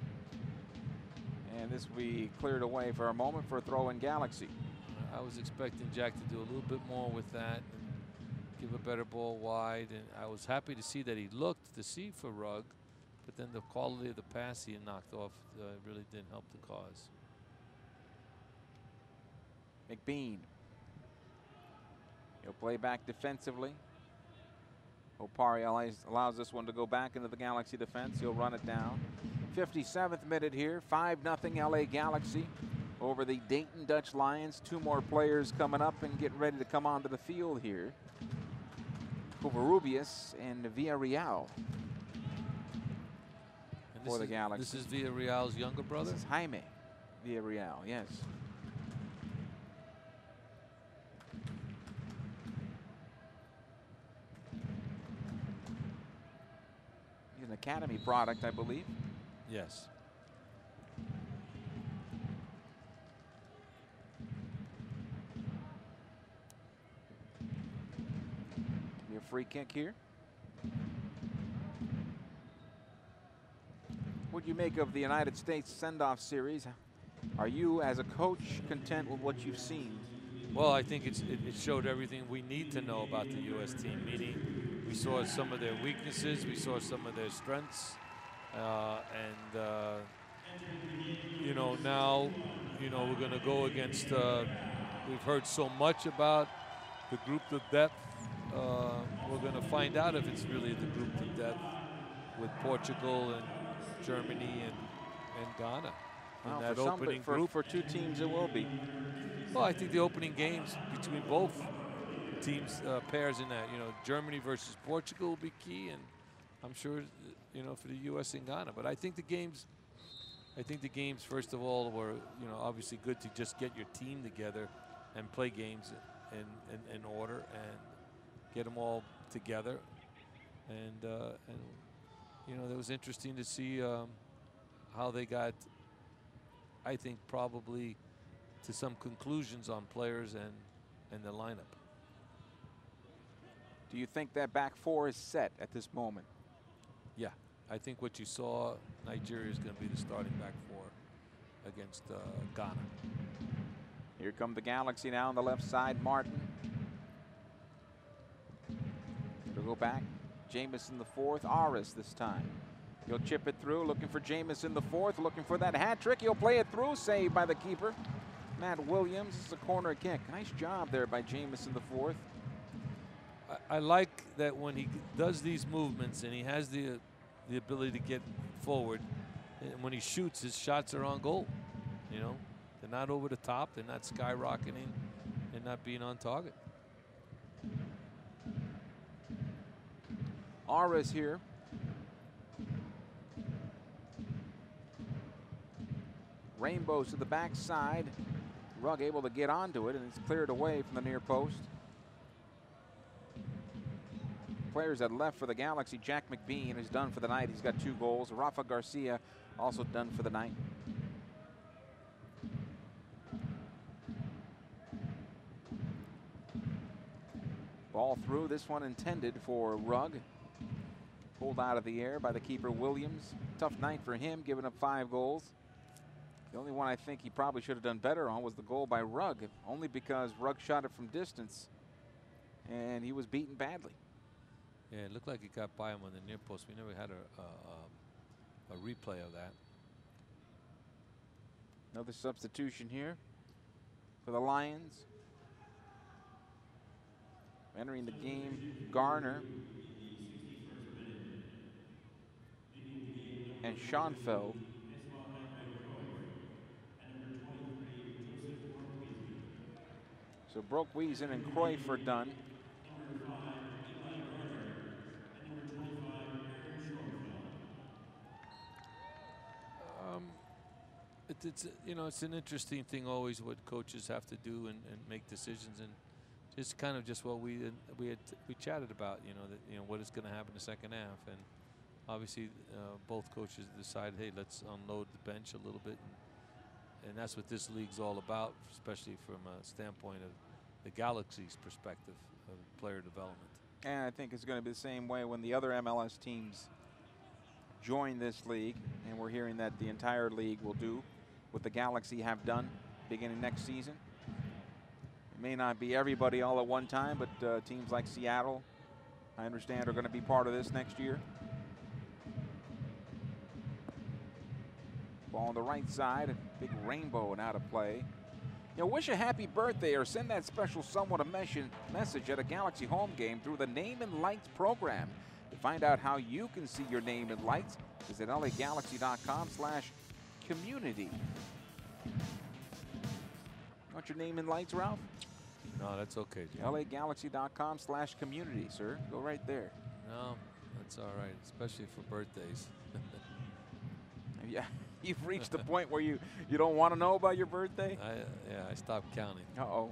Speaker 1: And this will be cleared away for a moment for a throw in Galaxy.
Speaker 2: I was expecting Jack to do a little bit more with that and give a better ball wide. And I was happy to see that he looked to see for Rugg, but then the quality of the pass he had knocked off uh, really didn't help the cause.
Speaker 1: McBean. He'll play back defensively. Opari allows, allows this one to go back into the Galaxy defense. He'll run it down. fifty-seventh minute here. five nothing L A Galaxy over the Dayton Dutch Lions. Two more players coming up and getting ready to come onto the field here. Covarrubias and Villarreal
Speaker 2: And
Speaker 1: for the
Speaker 2: is,
Speaker 1: Galaxy.
Speaker 2: This is Villarreal's younger brother?
Speaker 1: This is Jaime Villarreal, yes. He's an academy product, I believe.
Speaker 2: Yes.
Speaker 1: Be a free kick here. What do you make of the United States send-off series? Are you, as a coach, content with what you've seen?
Speaker 2: Well, I think it's, it, it showed everything we need to know about the U S team, meaning we saw some of their weaknesses, we saw some of their strengths, uh, and, uh, you know, now, you know, we're going to go against, uh, we've heard so much about the group of depth. Uh, we're going to find out if it's really the group of depth with Portugal and Germany and, and Ghana in
Speaker 1: Well,
Speaker 2: that
Speaker 1: for some,
Speaker 2: opening
Speaker 1: but for,
Speaker 2: group.
Speaker 1: for two teams, it will be.
Speaker 2: Well, I think the opening games between both teams, uh, pairs in that, you know, Germany versus Portugal will be key, and I'm sure, you know, for the U S and Ghana. But I think the games, I think the games, first of all, were, you know, obviously good to just get your team together and play games in, in, in order and get them all together. And, uh, and you know, it was interesting to see um, how they got, I think, probably to some conclusions on players and, and the lineup.
Speaker 1: Do you think that back four is set at this moment?
Speaker 2: Yeah, I think what you saw, Nigeria is going to be the starting back four against uh, Ghana.
Speaker 1: Here come the Galaxy now on the left side. Martin. He'll go back. Jamison the fourth. Aris this time. He'll chip it through, looking for Jamison the fourth, looking for that hat trick. He'll play it through, saved by the keeper. Matt Williams. This is a corner kick. Nice job there by Jamison the fourth.
Speaker 2: I, I like that when he does these movements and he has the the ability to get forward, and when he shoots, his shots are on goal. You know, they're not over the top, they're not skyrocketing, and not being on target.
Speaker 1: Aras here. Rainbows to the backside. Rugg able to get onto it, and it's cleared away from the near post. Players that left for the Galaxy, Jack McBean is done for the night. He's got two goals. Rafa Garcia also done for the night. Ball through, this one intended for Rugg. Pulled out of the air by the keeper, Williams. Tough night for him, giving up five goals. The only one I think he probably should have done better on was the goal by Rugg, only because Rugg shot it from distance, and he was beaten badly.
Speaker 2: Yeah, it looked like he got by him on the near post. We never had a, a, a replay of that.
Speaker 1: Another substitution here for the Lions. Entering the game, Garner and Schoenfeld. So Broekhuizen and Cruyff are done.
Speaker 2: Um, it, it's you know it's an interesting thing always what coaches have to do and, and make decisions, and just kind of just what we uh, we had we chatted about, you know that you know what is going to happen in the second half, and obviously uh, both coaches decided, hey, let's unload the bench a little bit, and, and that's what this league's all about, especially from a standpoint of the Galaxy's perspective of player development.
Speaker 1: And I think it's going to be the same way when the other M L S teams join this league, and we're hearing that the entire league will do what the Galaxy have done beginning next season. It may not be everybody all at one time, but uh, teams like Seattle, I understand, are going to be part of this next year. Ball on the right side, a big rainbow and out of play. You know, wish a happy birthday or send that special someone a mes- message at a Galaxy home game through the Name and Lights program. To find out how you can see your name in lights, visit L A Galaxy dot com slash community. Want your name in lights, Ralph?
Speaker 2: No, that's okay, Jim.
Speaker 1: L A Galaxy dot com slash community, sir. Go right there.
Speaker 2: No, that's all right, especially for birthdays.
Speaker 1: Yeah, you've reached the point where you, you don't want to know about your birthday?
Speaker 2: I, yeah, I stopped counting.
Speaker 1: Uh-oh.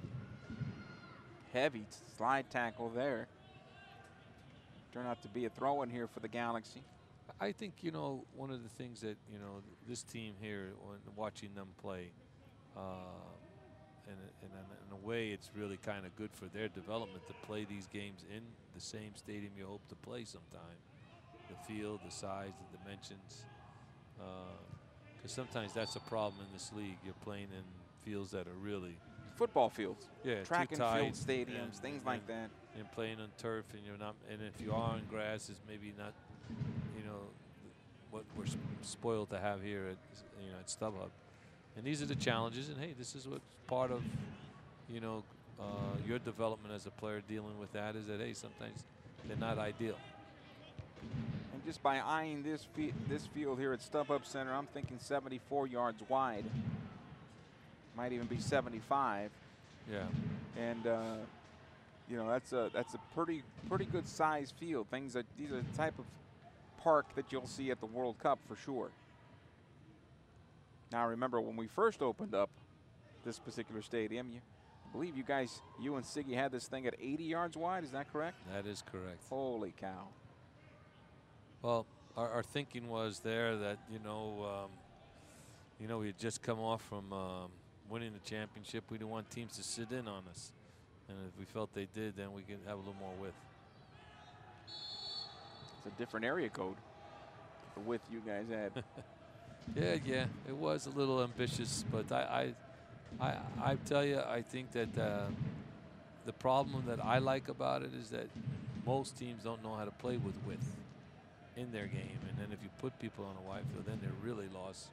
Speaker 1: Heavy slide tackle there. Turned out to be a throw-in here for the Galaxy.
Speaker 2: I think, you know, one of the things that, you know, this team here, when watching them play, uh, and, and in a way it's really kind of good for their development to play these games in the same stadium you hope to play sometime. The field, the size, the dimensions. Because uh, sometimes that's a problem in this league. You're playing in fields that are really
Speaker 1: football fields,
Speaker 2: yeah,
Speaker 1: track
Speaker 2: too
Speaker 1: and
Speaker 2: tight,
Speaker 1: field stadiums,
Speaker 2: and,
Speaker 1: things
Speaker 2: and,
Speaker 1: like that.
Speaker 2: And playing on turf, and you're not. And if you are on grass, it's maybe not, you know, what we're spoiled to have here at, you know, at StubHub. And these are the challenges. And hey, this is what's part of, you know, uh, your development as a player, dealing with that. Is that hey, sometimes they're not ideal.
Speaker 1: And just by eyeing this fi this field here at StubHub Center, I'm thinking seventy-four yards wide. Might even be seventy-five.
Speaker 2: Yeah.
Speaker 1: And uh, you know, that's a that's a pretty pretty good sized field. Things that these are the type of park that you'll see at the World Cup for sure. Now remember when we first opened up this particular stadium, you I believe you guys, you and Siggy had this thing at eighty yards wide. Is that correct?
Speaker 2: That is correct.
Speaker 1: Holy cow.
Speaker 2: Well, our, our thinking was there that, you know, um, you know, we had just come off from um, winning the championship. We didn't want teams to sit in on us. And if we felt they did, then we could have a little more width.
Speaker 1: It's a different area code, the width you guys had.
Speaker 2: yeah, yeah, it was a little ambitious, but I, I, I, I tell you, I think that uh, the problem that I like about it is that most teams don't know how to play with width in their game, and then if you put people on a wide field, then they're really lost.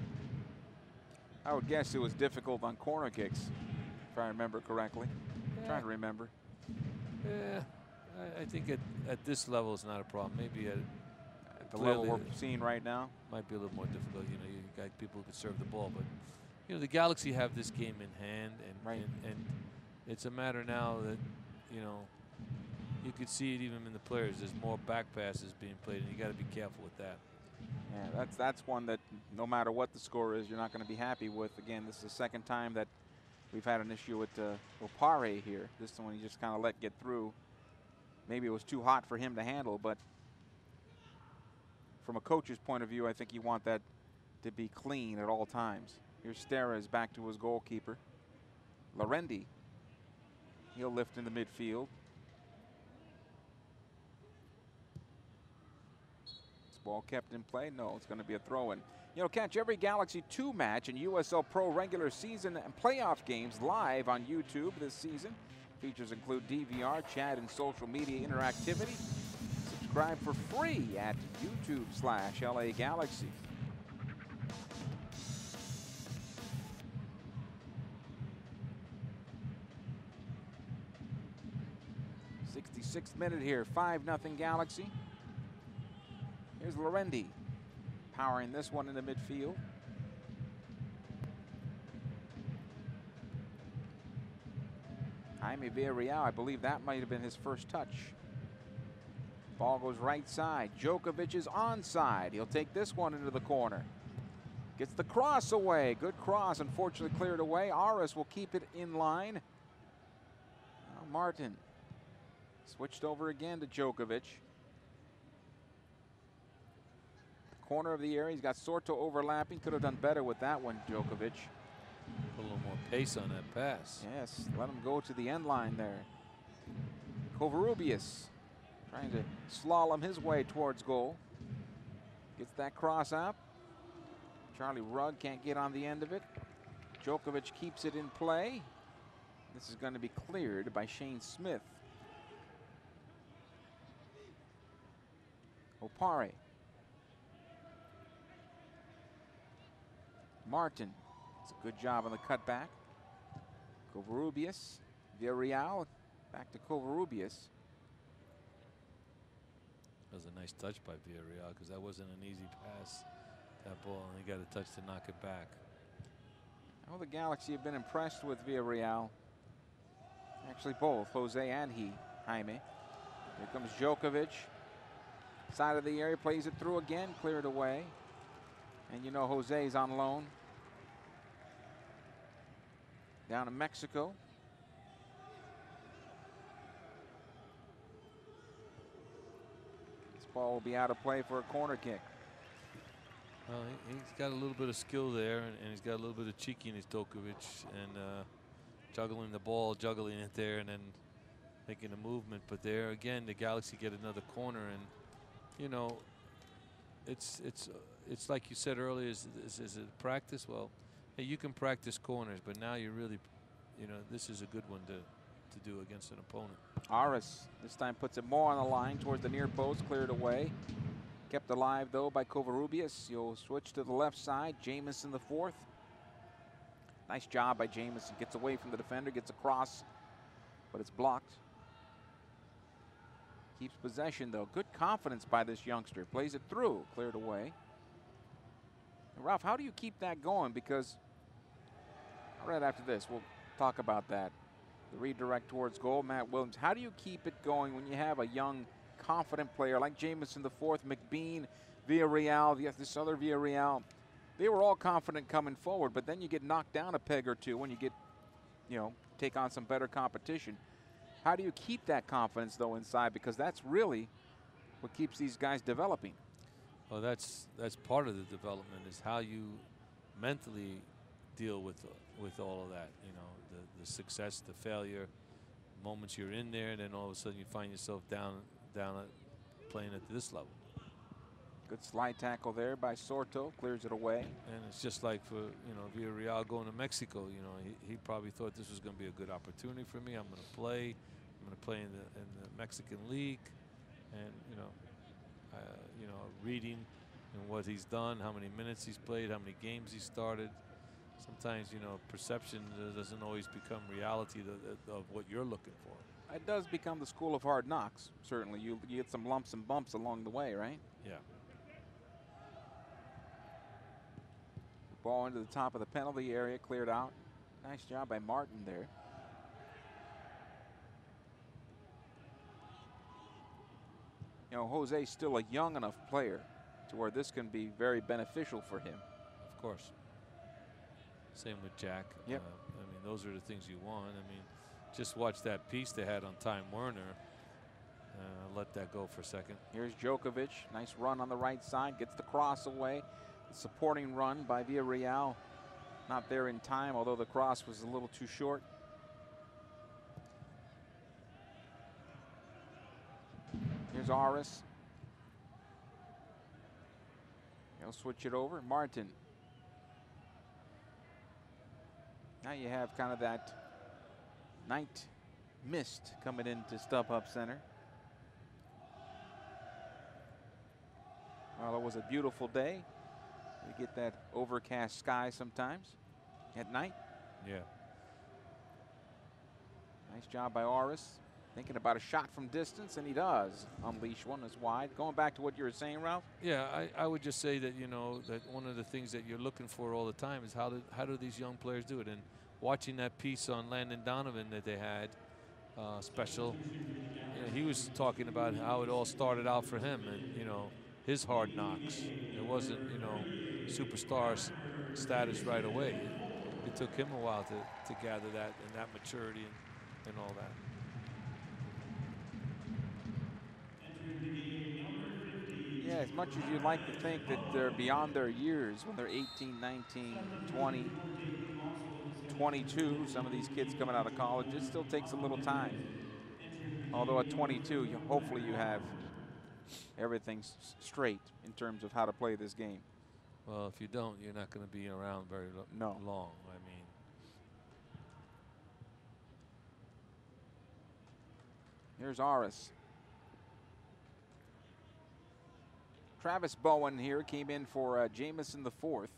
Speaker 1: I would guess it was difficult on corner kicks, if I remember correctly.
Speaker 2: Yeah.
Speaker 1: I'm trying to remember.
Speaker 2: Yeah, I, I think at, at this level it's not a problem. Maybe at,
Speaker 1: at the level we're seeing right now,
Speaker 2: might be a little more difficult. You know, you got people who can serve the ball, but you know the Galaxy have this game in hand, and
Speaker 1: right.
Speaker 2: and, and it's a matter now that, you know, you could see it even in the players. There's more back passes being played, and you got to be careful with that.
Speaker 1: Yeah, that's that's one that no matter what the score is, you're not going to be happy with. Again, this is the second time that we've had an issue with uh, Opare here. This one he just kind of let get through. Maybe it was too hot for him to handle, but from a coach's point of view, I think you want that to be clean at all times. Here's Steres back to his goalkeeper. Larendi, he'll lift in the midfield. This ball kept in play? No, it's going to be a throw-in. You know, catch every Galaxy two match and U S L Pro regular season and playoff games live on YouTube this season. Features include D V R, chat, and social media interactivity. Subscribe for free at YouTube slash L A Galaxy. sixty-sixth minute here, five nothing Galaxy. Here's Larendi powering this one in the midfield. Jaime Villarreal, I believe that might have been his first touch. Ball goes right side. Djokovic is onside. He'll take this one into the corner. Gets the cross away. Good cross, unfortunately cleared away. Aris will keep it in line. Now Martin switched over again to Djokovic. Corner of the area. He's got Sorto overlapping. Could have done better with that one, Djokovic.
Speaker 2: Put a little more pace on that pass.
Speaker 1: Yes, let him go to the end line there. Covarrubias trying to slalom his way towards goal. Gets that cross out. Charlie Rugg can't get on the end of it. Djokovic keeps it in play. This is going to be cleared by Shane Smith. Opare. Martin. It's a good job on the cutback. Covarrubias. Villarreal. Back to Covarrubias.
Speaker 2: That was a nice touch by Villarreal because that wasn't an easy pass. That ball, and he got a touch to knock it back.
Speaker 1: Well, the Galaxy have been impressed with Villarreal. Actually, both Jose and he, Jaime. Here comes Djokovic. Side of the area, plays it through again, cleared away. And you know Jose's on loan. Down in Mexico. This ball will be out of play for a corner kick.
Speaker 2: Well, he, he's got a little bit of skill there, and, and he's got a little bit of cheekiness, Djokovic, and uh, juggling the ball, juggling it there, and then making a movement. But there again, the Galaxy get another corner, and you know, it's it's it's like you said earlier. Is, is, is it practice? Well, hey, you can practice corners, but now you really, you know, this is a good one to to do against an opponent.
Speaker 1: Aris this time puts it more on the line towards the near post, cleared away. Kept alive, though, by Covarrubias. You'll switch to the left side. Jamison the fourth. Nice job by Jamison. Gets away from the defender, gets across, but it's blocked. Keeps possession, though. Good confidence by this youngster. Plays it through, cleared away. And Ralph, how do you keep that going? Because right after this, we'll talk about that. The redirect towards goal, Matt Williams. How do you keep it going when you have a young, confident player like Jamison the fourth, McBean, Villarreal, yes, this other Villarreal? They were all confident coming forward, but then you get knocked down a peg or two when you get, you know, take on some better competition. How do you keep that confidence, though, inside? Because that's really what keeps these guys developing.
Speaker 2: Well, that's that's part of the development, is how you mentally deal with with all of that. You know, the, the success, the failure, moments you're in there, and then all of a sudden you find yourself down down at playing at this level.
Speaker 1: Good slide tackle there by Sorto, clears it away.
Speaker 2: And it's just like for, you know, Villarreal going to Mexico. You know, he, he probably thought this was going to be a good opportunity for me. I'm going to play. I'm going to play in the, in the Mexican League, and you know, uh, you know, reading and what he's done, how many minutes he's played, how many games he started. Sometimes, you know, perception doesn't always become reality of, of what you're looking for.
Speaker 1: It does become the school of hard knocks. Certainly, you, you get some lumps and bumps along the way, right?
Speaker 2: Yeah.
Speaker 1: Ball into the top of the penalty area, cleared out. Nice job by Martin there. know, Jose's still a young enough player to where this can be very beneficial for him.
Speaker 2: Of course. Same with Jack.
Speaker 1: Yep.
Speaker 2: Uh, I mean, those are the things you want. I mean, just watch that piece they had on Time Werner. Uh, let that go for a second.
Speaker 1: Here's Djokovic. Nice run on the right side. Gets the cross away. The supporting run by Villarreal. Not there in time, although the cross was a little too short. Here's Aris. He'll switch it over. Martin. Now you have kind of that night mist coming into StubHub Center. Well, it was a beautiful day. We get that overcast sky sometimes at night.
Speaker 2: Yeah.
Speaker 1: Nice job by Aris. Thinking about a shot from distance, and he does unleash one that's wide. Going back to what you were saying, Ralph.
Speaker 2: Yeah, I, I would just say that, you know, that one of the things that you're looking for all the time is how do, how do these young players do it? And watching that piece on Landon Donovan that they had, uh, special, you know, he was talking about how it all started out for him and, you know, his hard knocks. It wasn't, you know, superstar status right away. It, it took him a while to, to gather that and that maturity and, and all that.
Speaker 1: Yeah, as much as you'd like to think that they're beyond their years when they're eighteen, nineteen, twenty, twenty-two, some of these kids coming out of college, it still takes a little time. Although at twenty-two, you, hopefully you have everything s straight in terms of how to play this game.
Speaker 2: Well, if you don't, you're not going to be around very lo
Speaker 1: no.
Speaker 2: long. I mean,
Speaker 1: here's Aris. Travis Bowen here came in for uh, Jamison the fourth.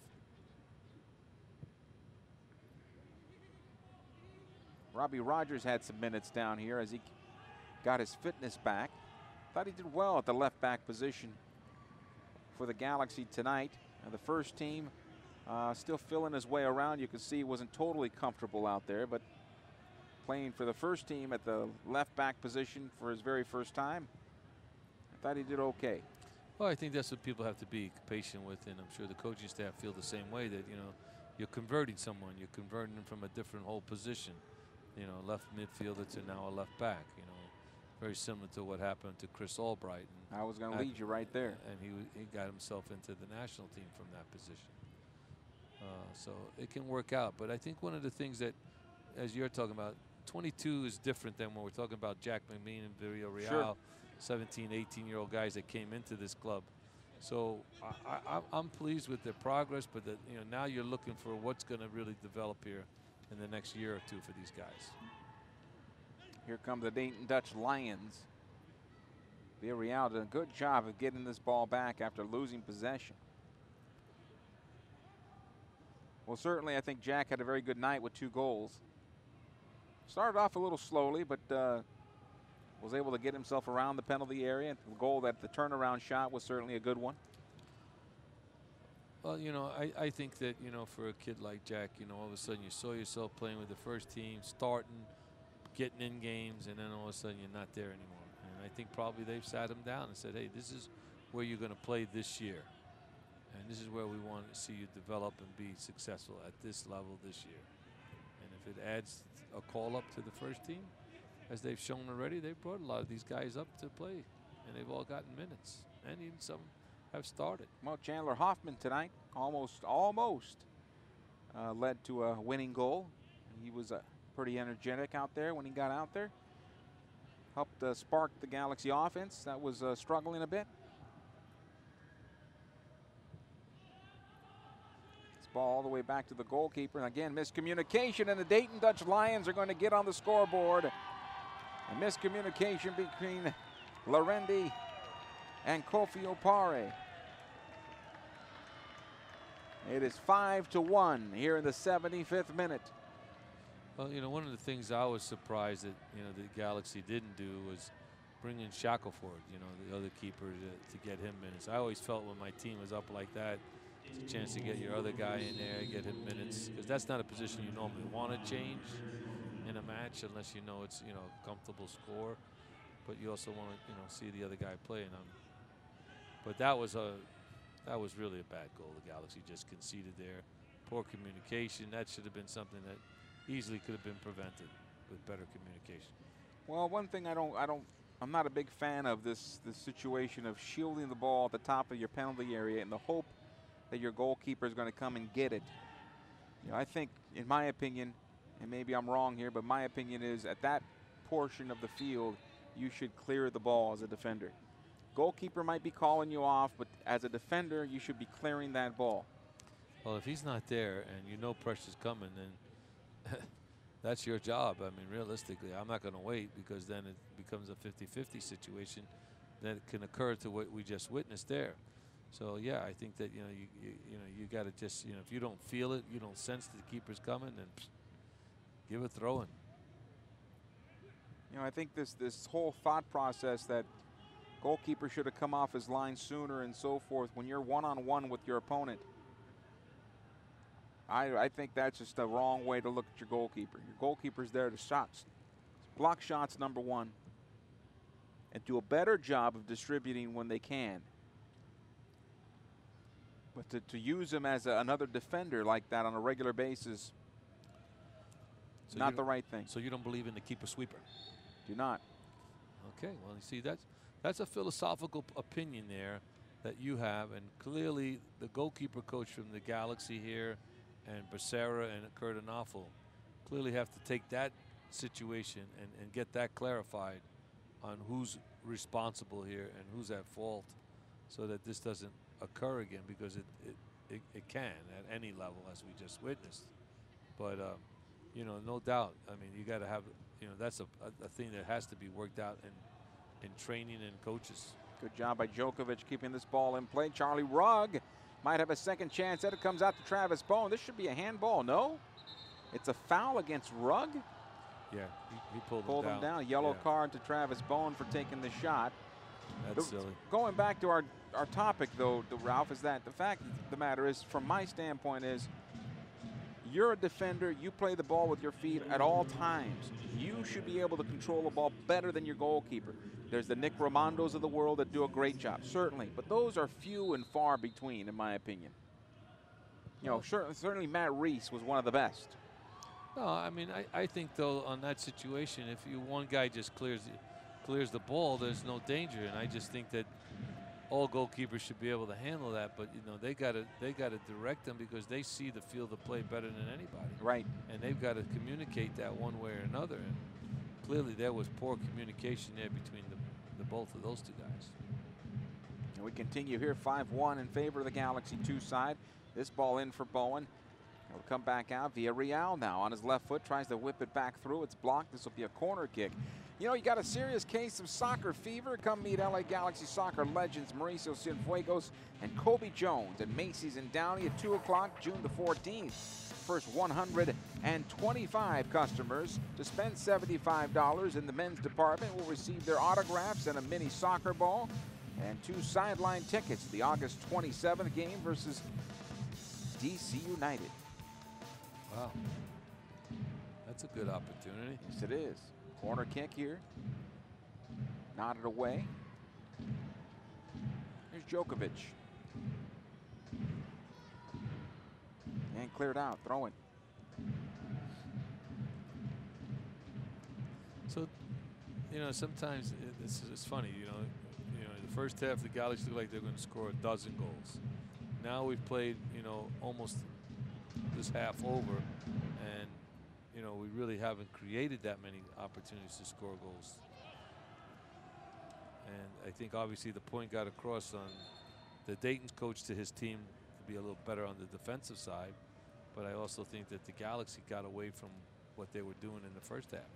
Speaker 1: Robbie Rogers had some minutes down here as he got his fitness back. Thought he did well at the left back position for the Galaxy tonight. And the first team uh, still feeling his way around. You can see he wasn't totally comfortable out there, but playing for the first team at the left back position for his very first time, I thought he did okay.
Speaker 2: well, I think that's what people have to be patient with, and I'm sure the coaching staff feel the same way, that, you know, you're converting someone. You're converting them from a different whole position. You know, left midfielder to now a left back, you know. Very similar to what happened to Chris Albright. And
Speaker 1: I was going to lead you right there.
Speaker 2: And he, he got himself into the national team from that position. Uh, so it can work out. But I think one of the things that, as you're talking about, twenty-two is different than when we're talking about Jack McBean and Villarreal,
Speaker 1: sure.
Speaker 2: seventeen, eighteen-year-old guys that came into this club. So I, I, I'm pleased with their progress, but that, you know, now you're looking for what's going to really develop here in the next year or two for these guys.
Speaker 1: Here come the Dayton Dutch Lions. Villarreal did a good job of getting this ball back after losing possession. Well, certainly I think Jack had a very good night with two goals. Started off a little slowly, but uh, was able to get himself around the penalty area. The goal, that the turnaround shot, was certainly a good one.
Speaker 2: Well, you know, I, I think that, you know, for a kid like Jack, you know, all of a sudden you saw yourself playing with the first team, starting, getting in games, and then all of a sudden you're not there anymore. And I think probably they've sat him down and said, hey, this is where you're going to play this year. And this is where we want to see you develop and be successful at this level this year. And if it adds a call up to the first team, as they've shown already, they've brought a lot of these guys up to play, and they've all gotten minutes, and even some have started.
Speaker 1: Well, Chandler Hoffman tonight almost, almost uh, led to a winning goal. He was uh, pretty energetic out there when he got out there. Helped uh, spark the Galaxy offense that was uh, struggling a bit. This ball all the way back to the goalkeeper. And again, miscommunication, and the Dayton Dutch Lions are going to get on the scoreboard. A miscommunication between Larendi and Kofi Opare. It is five to one here in the seventy-fifth minute.
Speaker 2: Well, you know, one of the things I was surprised that, you know, the Galaxy didn't do was bring in Shackelford, you know, the other keeper, to, to get him minutes. I always felt when my team was up like that, it's a chance to get your other guy in there, get him minutes, because that's not a position you normally want to change in a match unless you know it's, you know, a comfortable score. but you also want to, you know, see the other guy play. And, um, but that was a, that was really a bad goal. The Galaxy just conceded there. Poor communication. That should have been something that easily could have been prevented with better communication.
Speaker 1: Well, one thing I don't, I don't, I'm not a big fan of this, this situation of shielding the ball at the top of your penalty area in the hope that your goalkeeper is going to come and get it. You know, I think, in my opinion, and maybe I'm wrong here, but my opinion is at that portion of the field, you should clear the ball as a defender. Goalkeeper might be calling you off, but as a defender, you should be clearing that ball.
Speaker 2: Well, if he's not there and you know pressure's coming, then that's your job. I mean, realistically, I'm not going to wait, because then it becomes a fifty fifty situation that can occur to what we just witnessed there. So yeah, I think that, you know, you you, you know you got to just, you know, if you don't feel it, you don't sense the keeper's coming, then psh, give a throw in.
Speaker 1: You know, I think this this whole thought process that goalkeeper should have come off his line sooner and so forth, when you're one-on-one with your opponent, I, I think that's just the wrong way to look at your goalkeeper. Your goalkeeper's there to shots, block shots, number one, and do a better job of distributing when they can. But to, to use him as a, another defender like that on a regular basis,
Speaker 2: So
Speaker 1: not the right thing.
Speaker 2: So you don't believe in the keeper sweeper?
Speaker 1: Do not.
Speaker 2: Okay, well, you see, that's that's a philosophical opinion there that you have, and clearly the goalkeeper coach from the Galaxy here, and Becerra and Kurt Anoffel, clearly have to take that situation and, and get that clarified on who's responsible here and who's at fault, so that this doesn't occur again, because it it, it, it can at any level, as we just witnessed. But um, you know, no doubt, I mean, you got to have, you know, that's a, a, a thing that has to be worked out in in training and coaches.
Speaker 1: Good job by Djokovic keeping this ball in play. Charlie Rugg might have a second chance. Then it comes out to Travis Bowen. This should be a handball, no? It's a foul against Rugg.
Speaker 2: Yeah, he, he pulled,
Speaker 1: Pulled
Speaker 2: him
Speaker 1: him
Speaker 2: down.
Speaker 1: down. Yellow
Speaker 2: Yeah.
Speaker 1: card to Travis Bowen for taking the shot.
Speaker 2: That's
Speaker 1: The-
Speaker 2: silly.
Speaker 1: Going back to our, our topic, though, the, Ralph, is that the fact of the matter is, from my standpoint, is you're a defender. You play the ball with your feet at all times. You should be able to control the ball better than your goalkeeper. There's the Nick Ramondos of the world that do a great job, certainly. But those are few and far between, in my opinion. You know, certainly, certainly Matt Reese was one of the best.
Speaker 2: No, I mean, I, I think, though, on that situation, if you one guy just clears the, clears the ball, there's no danger. And I just think that all goalkeepers should be able to handle that. But, you know, they got to they got to direct them, because they see the field of play better than anybody.
Speaker 1: Right.
Speaker 2: And they've got to communicate that one way or another. And clearly there was poor communication there between the, the both of those two guys.
Speaker 1: And we continue here, five one in favor of the Galaxy two side. This ball in for Bowen. He'll come back out. Villarreal now on his left foot, tries to whip it back through. It's blocked. This will be a corner kick. You know, you got a serious case of soccer fever. Come meet L A Galaxy soccer legends Mauricio Cienfuegos and Kobe Jones at Macy's in Downey at two o'clock, June the fourteenth. First one hundred twenty-five customers to spend seventy-five dollars in the men's department will receive their autographs and a mini soccer ball and two sideline tickets to the August twenty-seventh game versus D C United.
Speaker 2: Wow. That's a good opportunity.
Speaker 1: Yes, it is. Corner kick here. Nodded away. Here's Djokovic. And cleared out. Throwing.
Speaker 2: So, you know, sometimes it, it's, it's funny, you know, you know, the first half the Galaxy look like they're going to score a dozen goals. Now we've played, you know, almost this half over, and, you know, we really haven't created that many opportunities to score goals. And I think obviously the point got across on the Dayton's coach to his team to be a little better on the defensive side, but I also think that the Galaxy got away from what they were doing in the first half.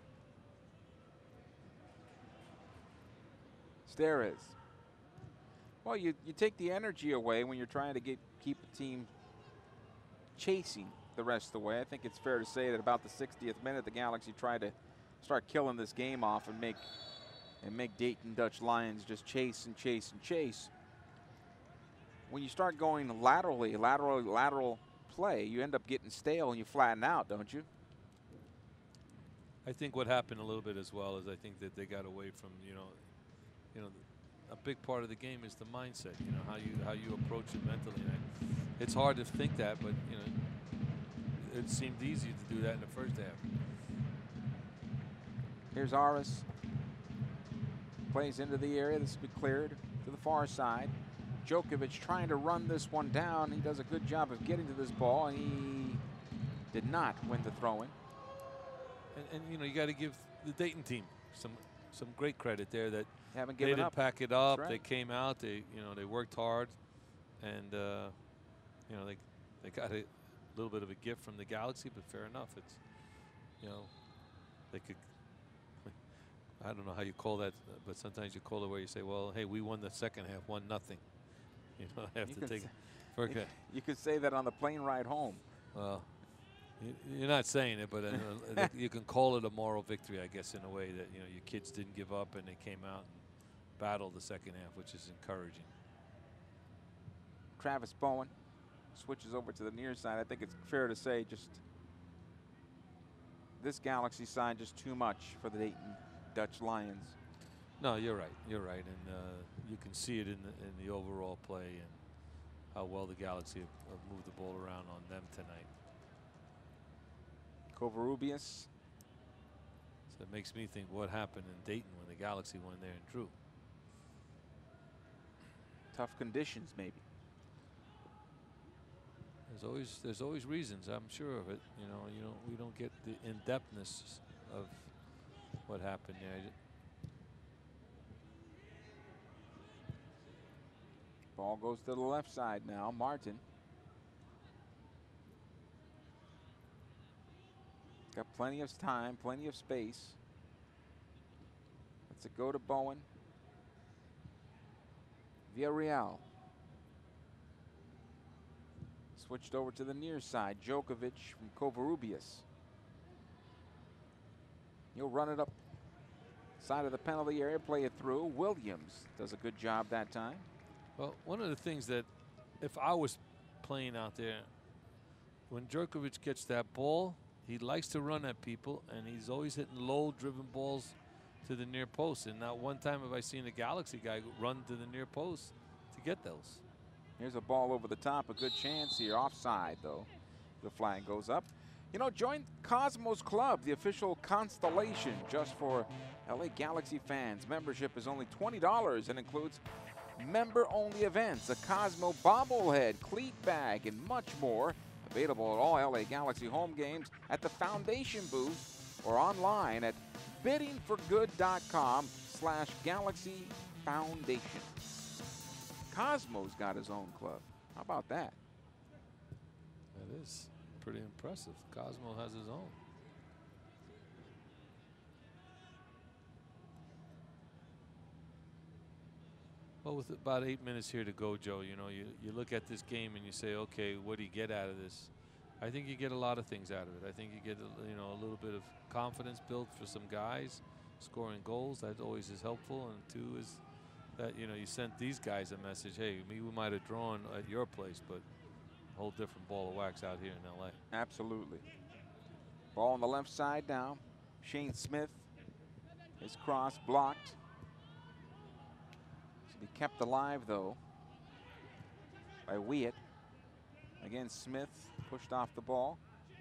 Speaker 1: Steres. Well, you, you take the energy away when you're trying to get keep a team chasing the rest of the way. I think it's fair to say that about the sixtieth minute, the Galaxy tried to start killing this game off and make and make Dayton Dutch Lions just chase and chase and chase. When you start going laterally, lateral, lateral play, you end up getting stale and you flatten out, don't you?
Speaker 2: I think what happened a little bit as well is I think that they got away from, you know, you know, a big part of the game is the mindset. You know, how you how you approach it mentally. And I, it's hard to think that, but you know, it seemed easy to do that in the first half.
Speaker 1: Here's Aris. Plays into the area. This will be cleared to the far side. Djokovic trying to run this one down. He does a good job of getting to this ball, and he did not win the throw-in.
Speaker 2: And, and you know, you got to give the Dayton team some some great credit there that
Speaker 1: Haven't
Speaker 2: they
Speaker 1: given
Speaker 2: didn't
Speaker 1: up.
Speaker 2: pack it up.
Speaker 1: Right.
Speaker 2: They came out. They you know they worked hard, and uh, you know they they got a little bit of a gift from the Galaxy. But fair enough, it's you know they could. I don't know how you call that, but sometimes you call it where you say, well, hey, we won the second half, one nothing. You know, I have
Speaker 1: You
Speaker 2: to
Speaker 1: can
Speaker 2: take
Speaker 1: say-
Speaker 2: it. For,
Speaker 1: You could say that on the plane ride home.
Speaker 2: well, you- you're not saying it, but uh, you can call it a moral victory, I guess, in a way that, you know, your kids didn't give up and they came out and battled the second half, which is encouraging.
Speaker 1: Travis Bowen switches over to the near side. I think it's fair to say just this Galaxy side just too much for the Dayton Dutch Lions.
Speaker 2: No, you're right. You're right, and uh, you can see it in the, in the overall play and how well the Galaxy have, have moved the ball around on them tonight.
Speaker 1: Covarrubias.
Speaker 2: So it makes me think what happened in Dayton when the Galaxy went there and drew.
Speaker 1: Tough conditions, maybe.
Speaker 2: There's always there's always reasons. I'm sure of it. You know, you know, we don't get the in-depthness of what happened there.
Speaker 1: Ball goes to the left side now. Martin. Got plenty of time, plenty of space. Let's it go to Bowen. Villarreal. Switched over to the near side. Djokovic from Covarrubias. He'll run it up side of the penalty area, play it through. Williams does a good job that time.
Speaker 2: Well, one of the things that, if I was playing out there, when Djokovic gets that ball, he likes to run at people, and he's always hitting low-driven balls to the near post. And not one time have I seen a Galaxy guy run to the near post to get those.
Speaker 1: Here's a ball over the top, a good chance here. Offside, though. The flag goes up. You know, join Cosmos Club, the official constellation just for L A Galaxy fans. Membership is only twenty dollars and includes member-only events, a Cosmo bobblehead, cleat bag, and much more. Available at all L A Galaxy home games at the Foundation booth or online at bidding for good dot com slash Galaxy Foundation. Cosmo's got his own club. How about that?
Speaker 2: That is pretty impressive. Cosmo has his own. Well, with about eight minutes here to go, Joe, you know, you, you look at this game and you say, okay, what do you get out of this? I think you get a lot of things out of it. I think you get, a, you know, a little bit of confidence built for some guys, scoring goals. That always is helpful. And two is that, you know, you sent these guys a message, hey, me, we might have drawn at your place, but a whole different ball of wax out here in L A.
Speaker 1: Absolutely. Ball on the left side now. Shane Smith. His cross blocked. To be kept alive, though, by Wyatt. Again, Smith pushed off the ball.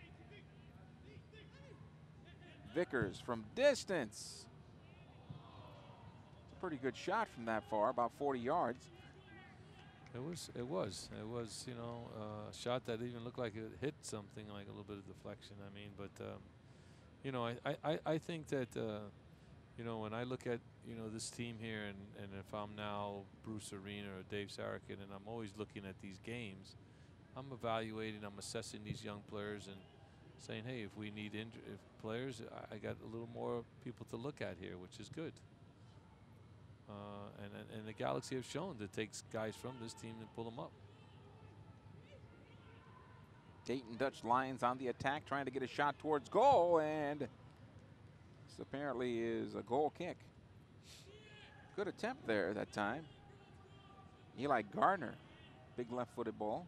Speaker 1: Vickers from distance. It's a pretty good shot from that far, about forty yards.
Speaker 2: It was, it was, it was, you know, uh, a shot that even looked like it hit something, like a little bit of deflection. I mean, but, um, you know, I, I, I think that, uh, you know, when I look at, you know, this team here, and, and if I'm now Bruce Arena or Dave Sarachan, and I'm always looking at these games, I'm evaluating, I'm assessing these young players and saying, hey, if we need inj- if players, I, I got a little more people to look at here, which is good. Uh, and, and, and the Galaxy have shown that it takes guys from this team and pull them up.
Speaker 1: Dayton Dutch Lions on the attack, trying to get a shot towards goal, and this apparently is a goal kick. Good attempt there that time. Eli Gardner, big left-footed ball.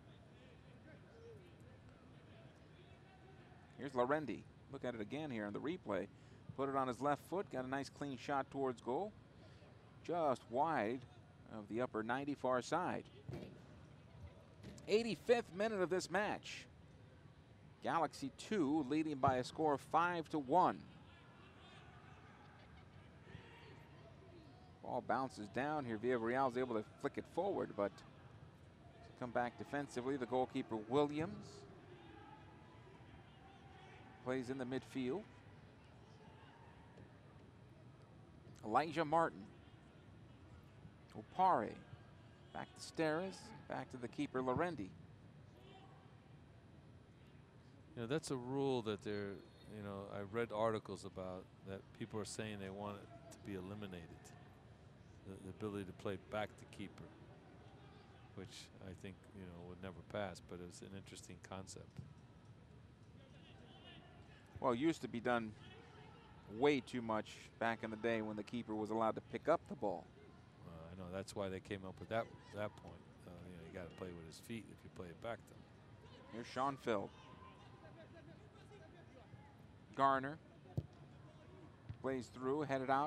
Speaker 1: Here's Larendi. Look at it again here on the replay. Put it on his left foot, got a nice clean shot towards goal. Just wide of the upper ninety far side. eighty-fifth minute of this match. Galaxy two leading by a score of five to one. Ball bounces down here. Villarreal is able to flick it forward, but to come back defensively, the goalkeeper Williams plays in the midfield. Elijah Martin. Opare. Back to Steres. Back to the keeper Lorendi.
Speaker 2: You know, that's a rule that they're, you know, I read articles about that people are saying they want it to be eliminated. The, the ability to play back to keeper, which I think, you know, would never pass, but it's an interesting concept.
Speaker 1: Well, it used to be done way too much back in the day when the keeper was allowed to pick up the ball.
Speaker 2: Uh, I know that's why they came up with that that point. Uh, you know, you got to play with his feet if you play it back to him.
Speaker 1: Here's Schoenfeld. Garner plays through, headed out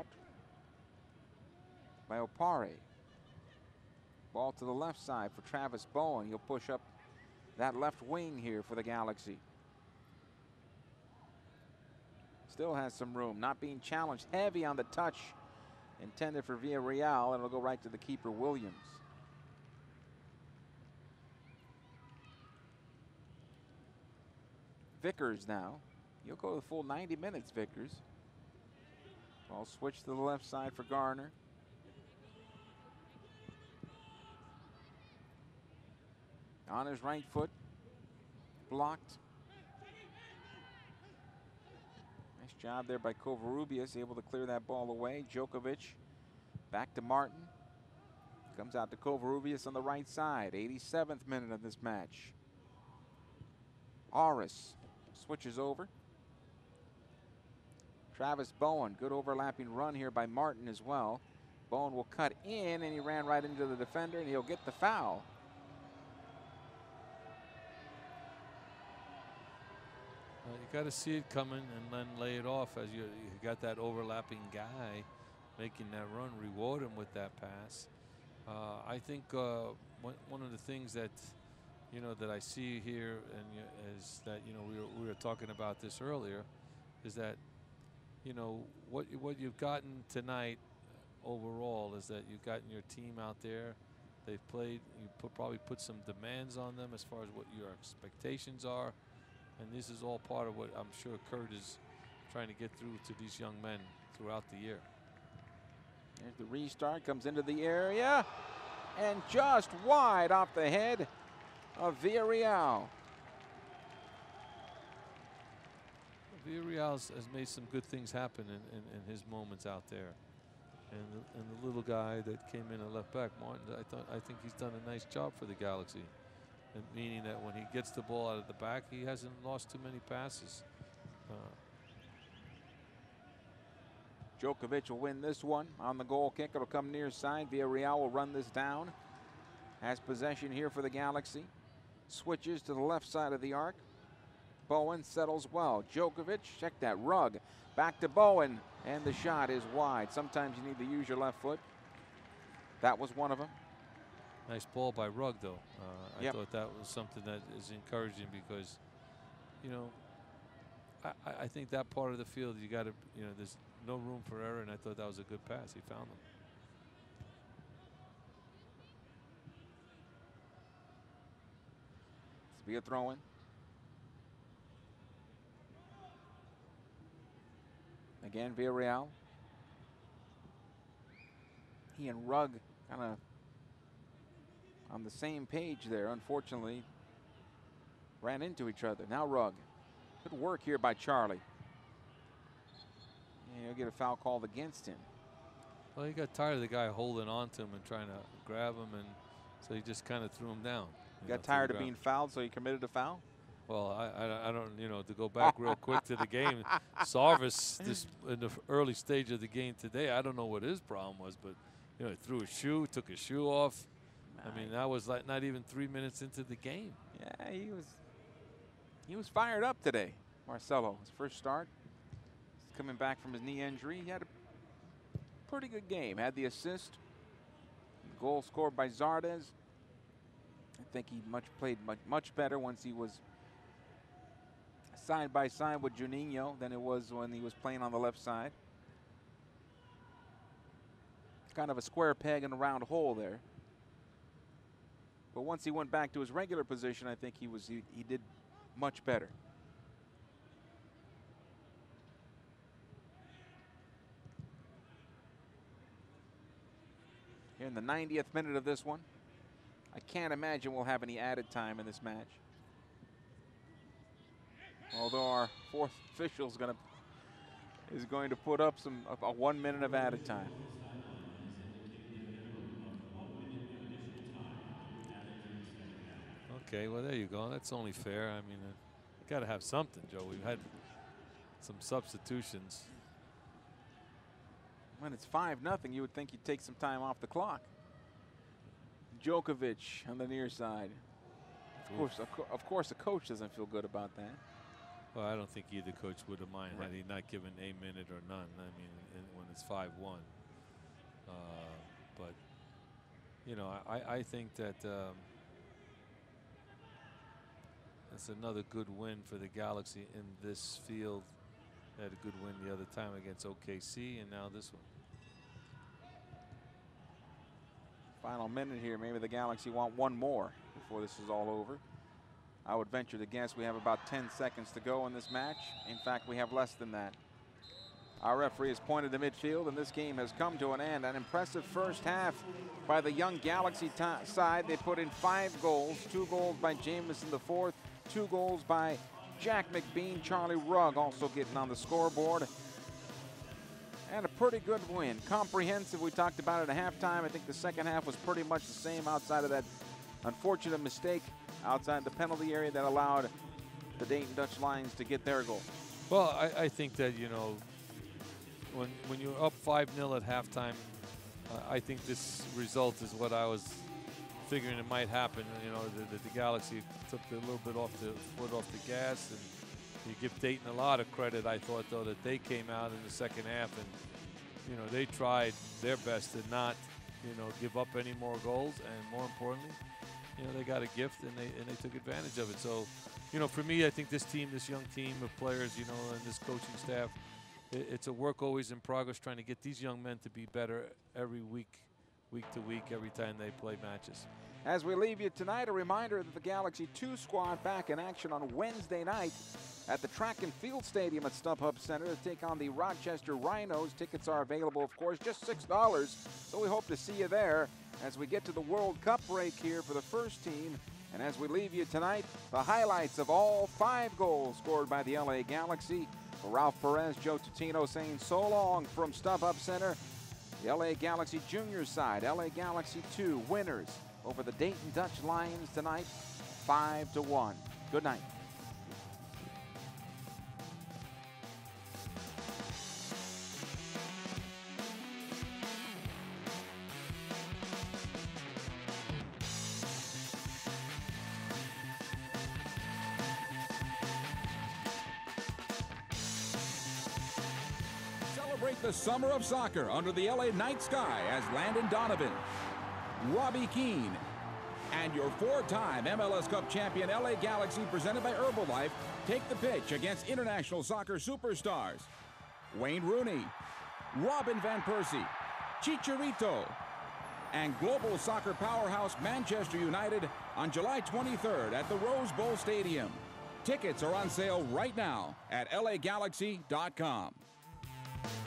Speaker 1: by Opare. Ball to the left side for Travis Bowen. He'll push up that left wing here for the Galaxy. Still has some room, not being challenged. Heavy on the touch, intended for Villarreal, and it'll go right to the keeper Williams. Vickers now. He'll go the full ninety minutes, Vickers. Ball switch to the left side for Garner. On his right foot, blocked. Nice job there by Covarrubias, able to clear that ball away. Djokovic back to Martin. Comes out to Covarrubias on the right side. eighty-seventh minute of this match. Aris switches over. Travis Bowen, good overlapping run here by Martin as well. Bowen will cut in, and he ran right into the defender, and he'll get the foul.
Speaker 2: Uh, you got to see it coming and then lay it off as you, you got that overlapping guy making that run. Reward him with that pass. Uh, I think uh, one, one of the things that you know that I see here and uh, is that you know we were, we were talking about this earlier, is that you know what what you've gotten tonight overall is that you've gotten your team out there. They've played. You put, probably put some demands on them as far as what your expectations are. And this is all part of what I'm sure Kurt is trying to get through to these young men throughout the year.
Speaker 1: There's the restart, comes into the area, and just wide off the head of Villarreal.
Speaker 2: Villarreal has made some good things happen in, in, in his moments out there. And the, and the little guy that came in at left back, Martin, I, thought, I think he's done a nice job for the Galaxy. And meaning that when he gets the ball out of the back, he hasn't lost too many passes. Uh,
Speaker 1: Djokovic will win this one on the goal kick. It'll come near side. Villarreal will run this down. Has possession here for the Galaxy. Switches to the left side of the arc. Bowen settles well. Djokovic, check that rug. Back to Bowen, and the shot is wide. Sometimes you need to use your left foot. That was one of them.
Speaker 2: Nice ball by Rugg, though. Uh, I
Speaker 1: yep.
Speaker 2: thought that was something that is encouraging because, you know, I, I think that part of the field, you got to, you know, there's no room for error, and I thought that was a good pass. He found them.
Speaker 1: It's be a throw-in. Again, Villarreal. He and Rugg kind of on the same page there. Unfortunately, ran into each other. Now Rugg. Good work here by Charlie. And he'll get a foul called against him.
Speaker 2: Well, he got tired of the guy holding on to him and trying to grab him, and so he just kind of threw him down.
Speaker 1: You got tired of being fouled, so he committed a foul?
Speaker 2: Well, I, I, I don't, you know, to go back real quick to the game, Sarvis, this in the early stage of the game today, I don't know what his problem was, but, you know, he threw his shoe, took his shoe off. I mean, that was like not even three minutes into the game.
Speaker 1: Yeah, he was he was fired up today, Marcelo. His first start. He's coming back from his knee injury. He had a pretty good game. Had the assist. Goal scored by Zardes. I think he much played much, much better once he was side by side with Juninho than it was when he was playing on the left side. Kind of a square peg in a round hole there. But once he went back to his regular position, I think he was he, he did much better. Here in the ninetieth minute of this one. I can't imagine we'll have any added time in this match. Although our fourth official is going to is going to put up some a, a one minute of added time.
Speaker 2: Okay, well there you go. That's only fair. I mean, uh, you got to have something, Joe. We've had some substitutions.
Speaker 1: When it's five nothing, you would think you'd take some time off the clock. Djokovic on the near side. Of course, of, co of course, the coach doesn't feel good about that.
Speaker 2: Well, I don't think either coach would have minded
Speaker 1: Right.
Speaker 2: had he not given a minute or none. I mean, in, when it's five one. Uh, but, you know, I, I think that um, that's another good win for the Galaxy in this field. They had a good win the other time against O K C, and now this one.
Speaker 1: Final minute here. Maybe the Galaxy want one more before this is all over. I would venture to guess we have about ten seconds to go in this match. In fact, we have less than that. Our referee has pointed to midfield, and this game has come to an end. An impressive first half by the young Galaxy side. They put in five goals, two goals by Jamison the fourth, two goals by Jack McBean, Charlie Rugg also getting on the scoreboard. And a pretty good win. Comprehensive, we talked about it at halftime. I think the second half was pretty much the same outside of that unfortunate mistake outside the penalty area that allowed the Dayton Dutch Lions to get their goal.
Speaker 2: Well, I, I think that, you know, when, when you're up five nil at halftime, uh, I think this result is what I was figuring it might happen. You know, that the, the Galaxy took a little bit off the foot off the gas, and you give Dayton a lot of credit. I thought, though, that they came out in the second half and, you know, they tried their best to not, you know, give up any more goals, and more importantly, you know, they got a gift and they and they took advantage of it. So, you know, for me, I think this team, this young team of players, you know, and this coaching staff, it, it's a work always in progress, trying to get these young men to be better every week, week to week, every time they play matches.
Speaker 1: As we leave you tonight, a reminder that the Galaxy two squad back in action on Wednesday night at the Track and Field Stadium at StubHub Center to take on the Rochester Rhinos. Tickets are available, of course, just six dollars. So we hope to see you there as we get to the World Cup break here for the first team. And as we leave you tonight, the highlights of all five goals scored by the L A Galaxy. For Ralph Perez, Joe Tutino saying so long from StubHub Center. The L A Galaxy Junior side, L A Galaxy two winners over the Dayton Dutch Lions tonight, five to one. Good night.
Speaker 6: Celebrate the summer of soccer under the L A night sky as Landon Donovan, Robbie Keane, and your four-time M L S Cup champion L A Galaxy, presented by Herbalife, take the pitch against international soccer superstars Wayne Rooney, Robin van Persie, Chicharito, and global soccer powerhouse Manchester United on July twenty-third at the Rose Bowl Stadium. Tickets are on sale right now at L A Galaxy dot com.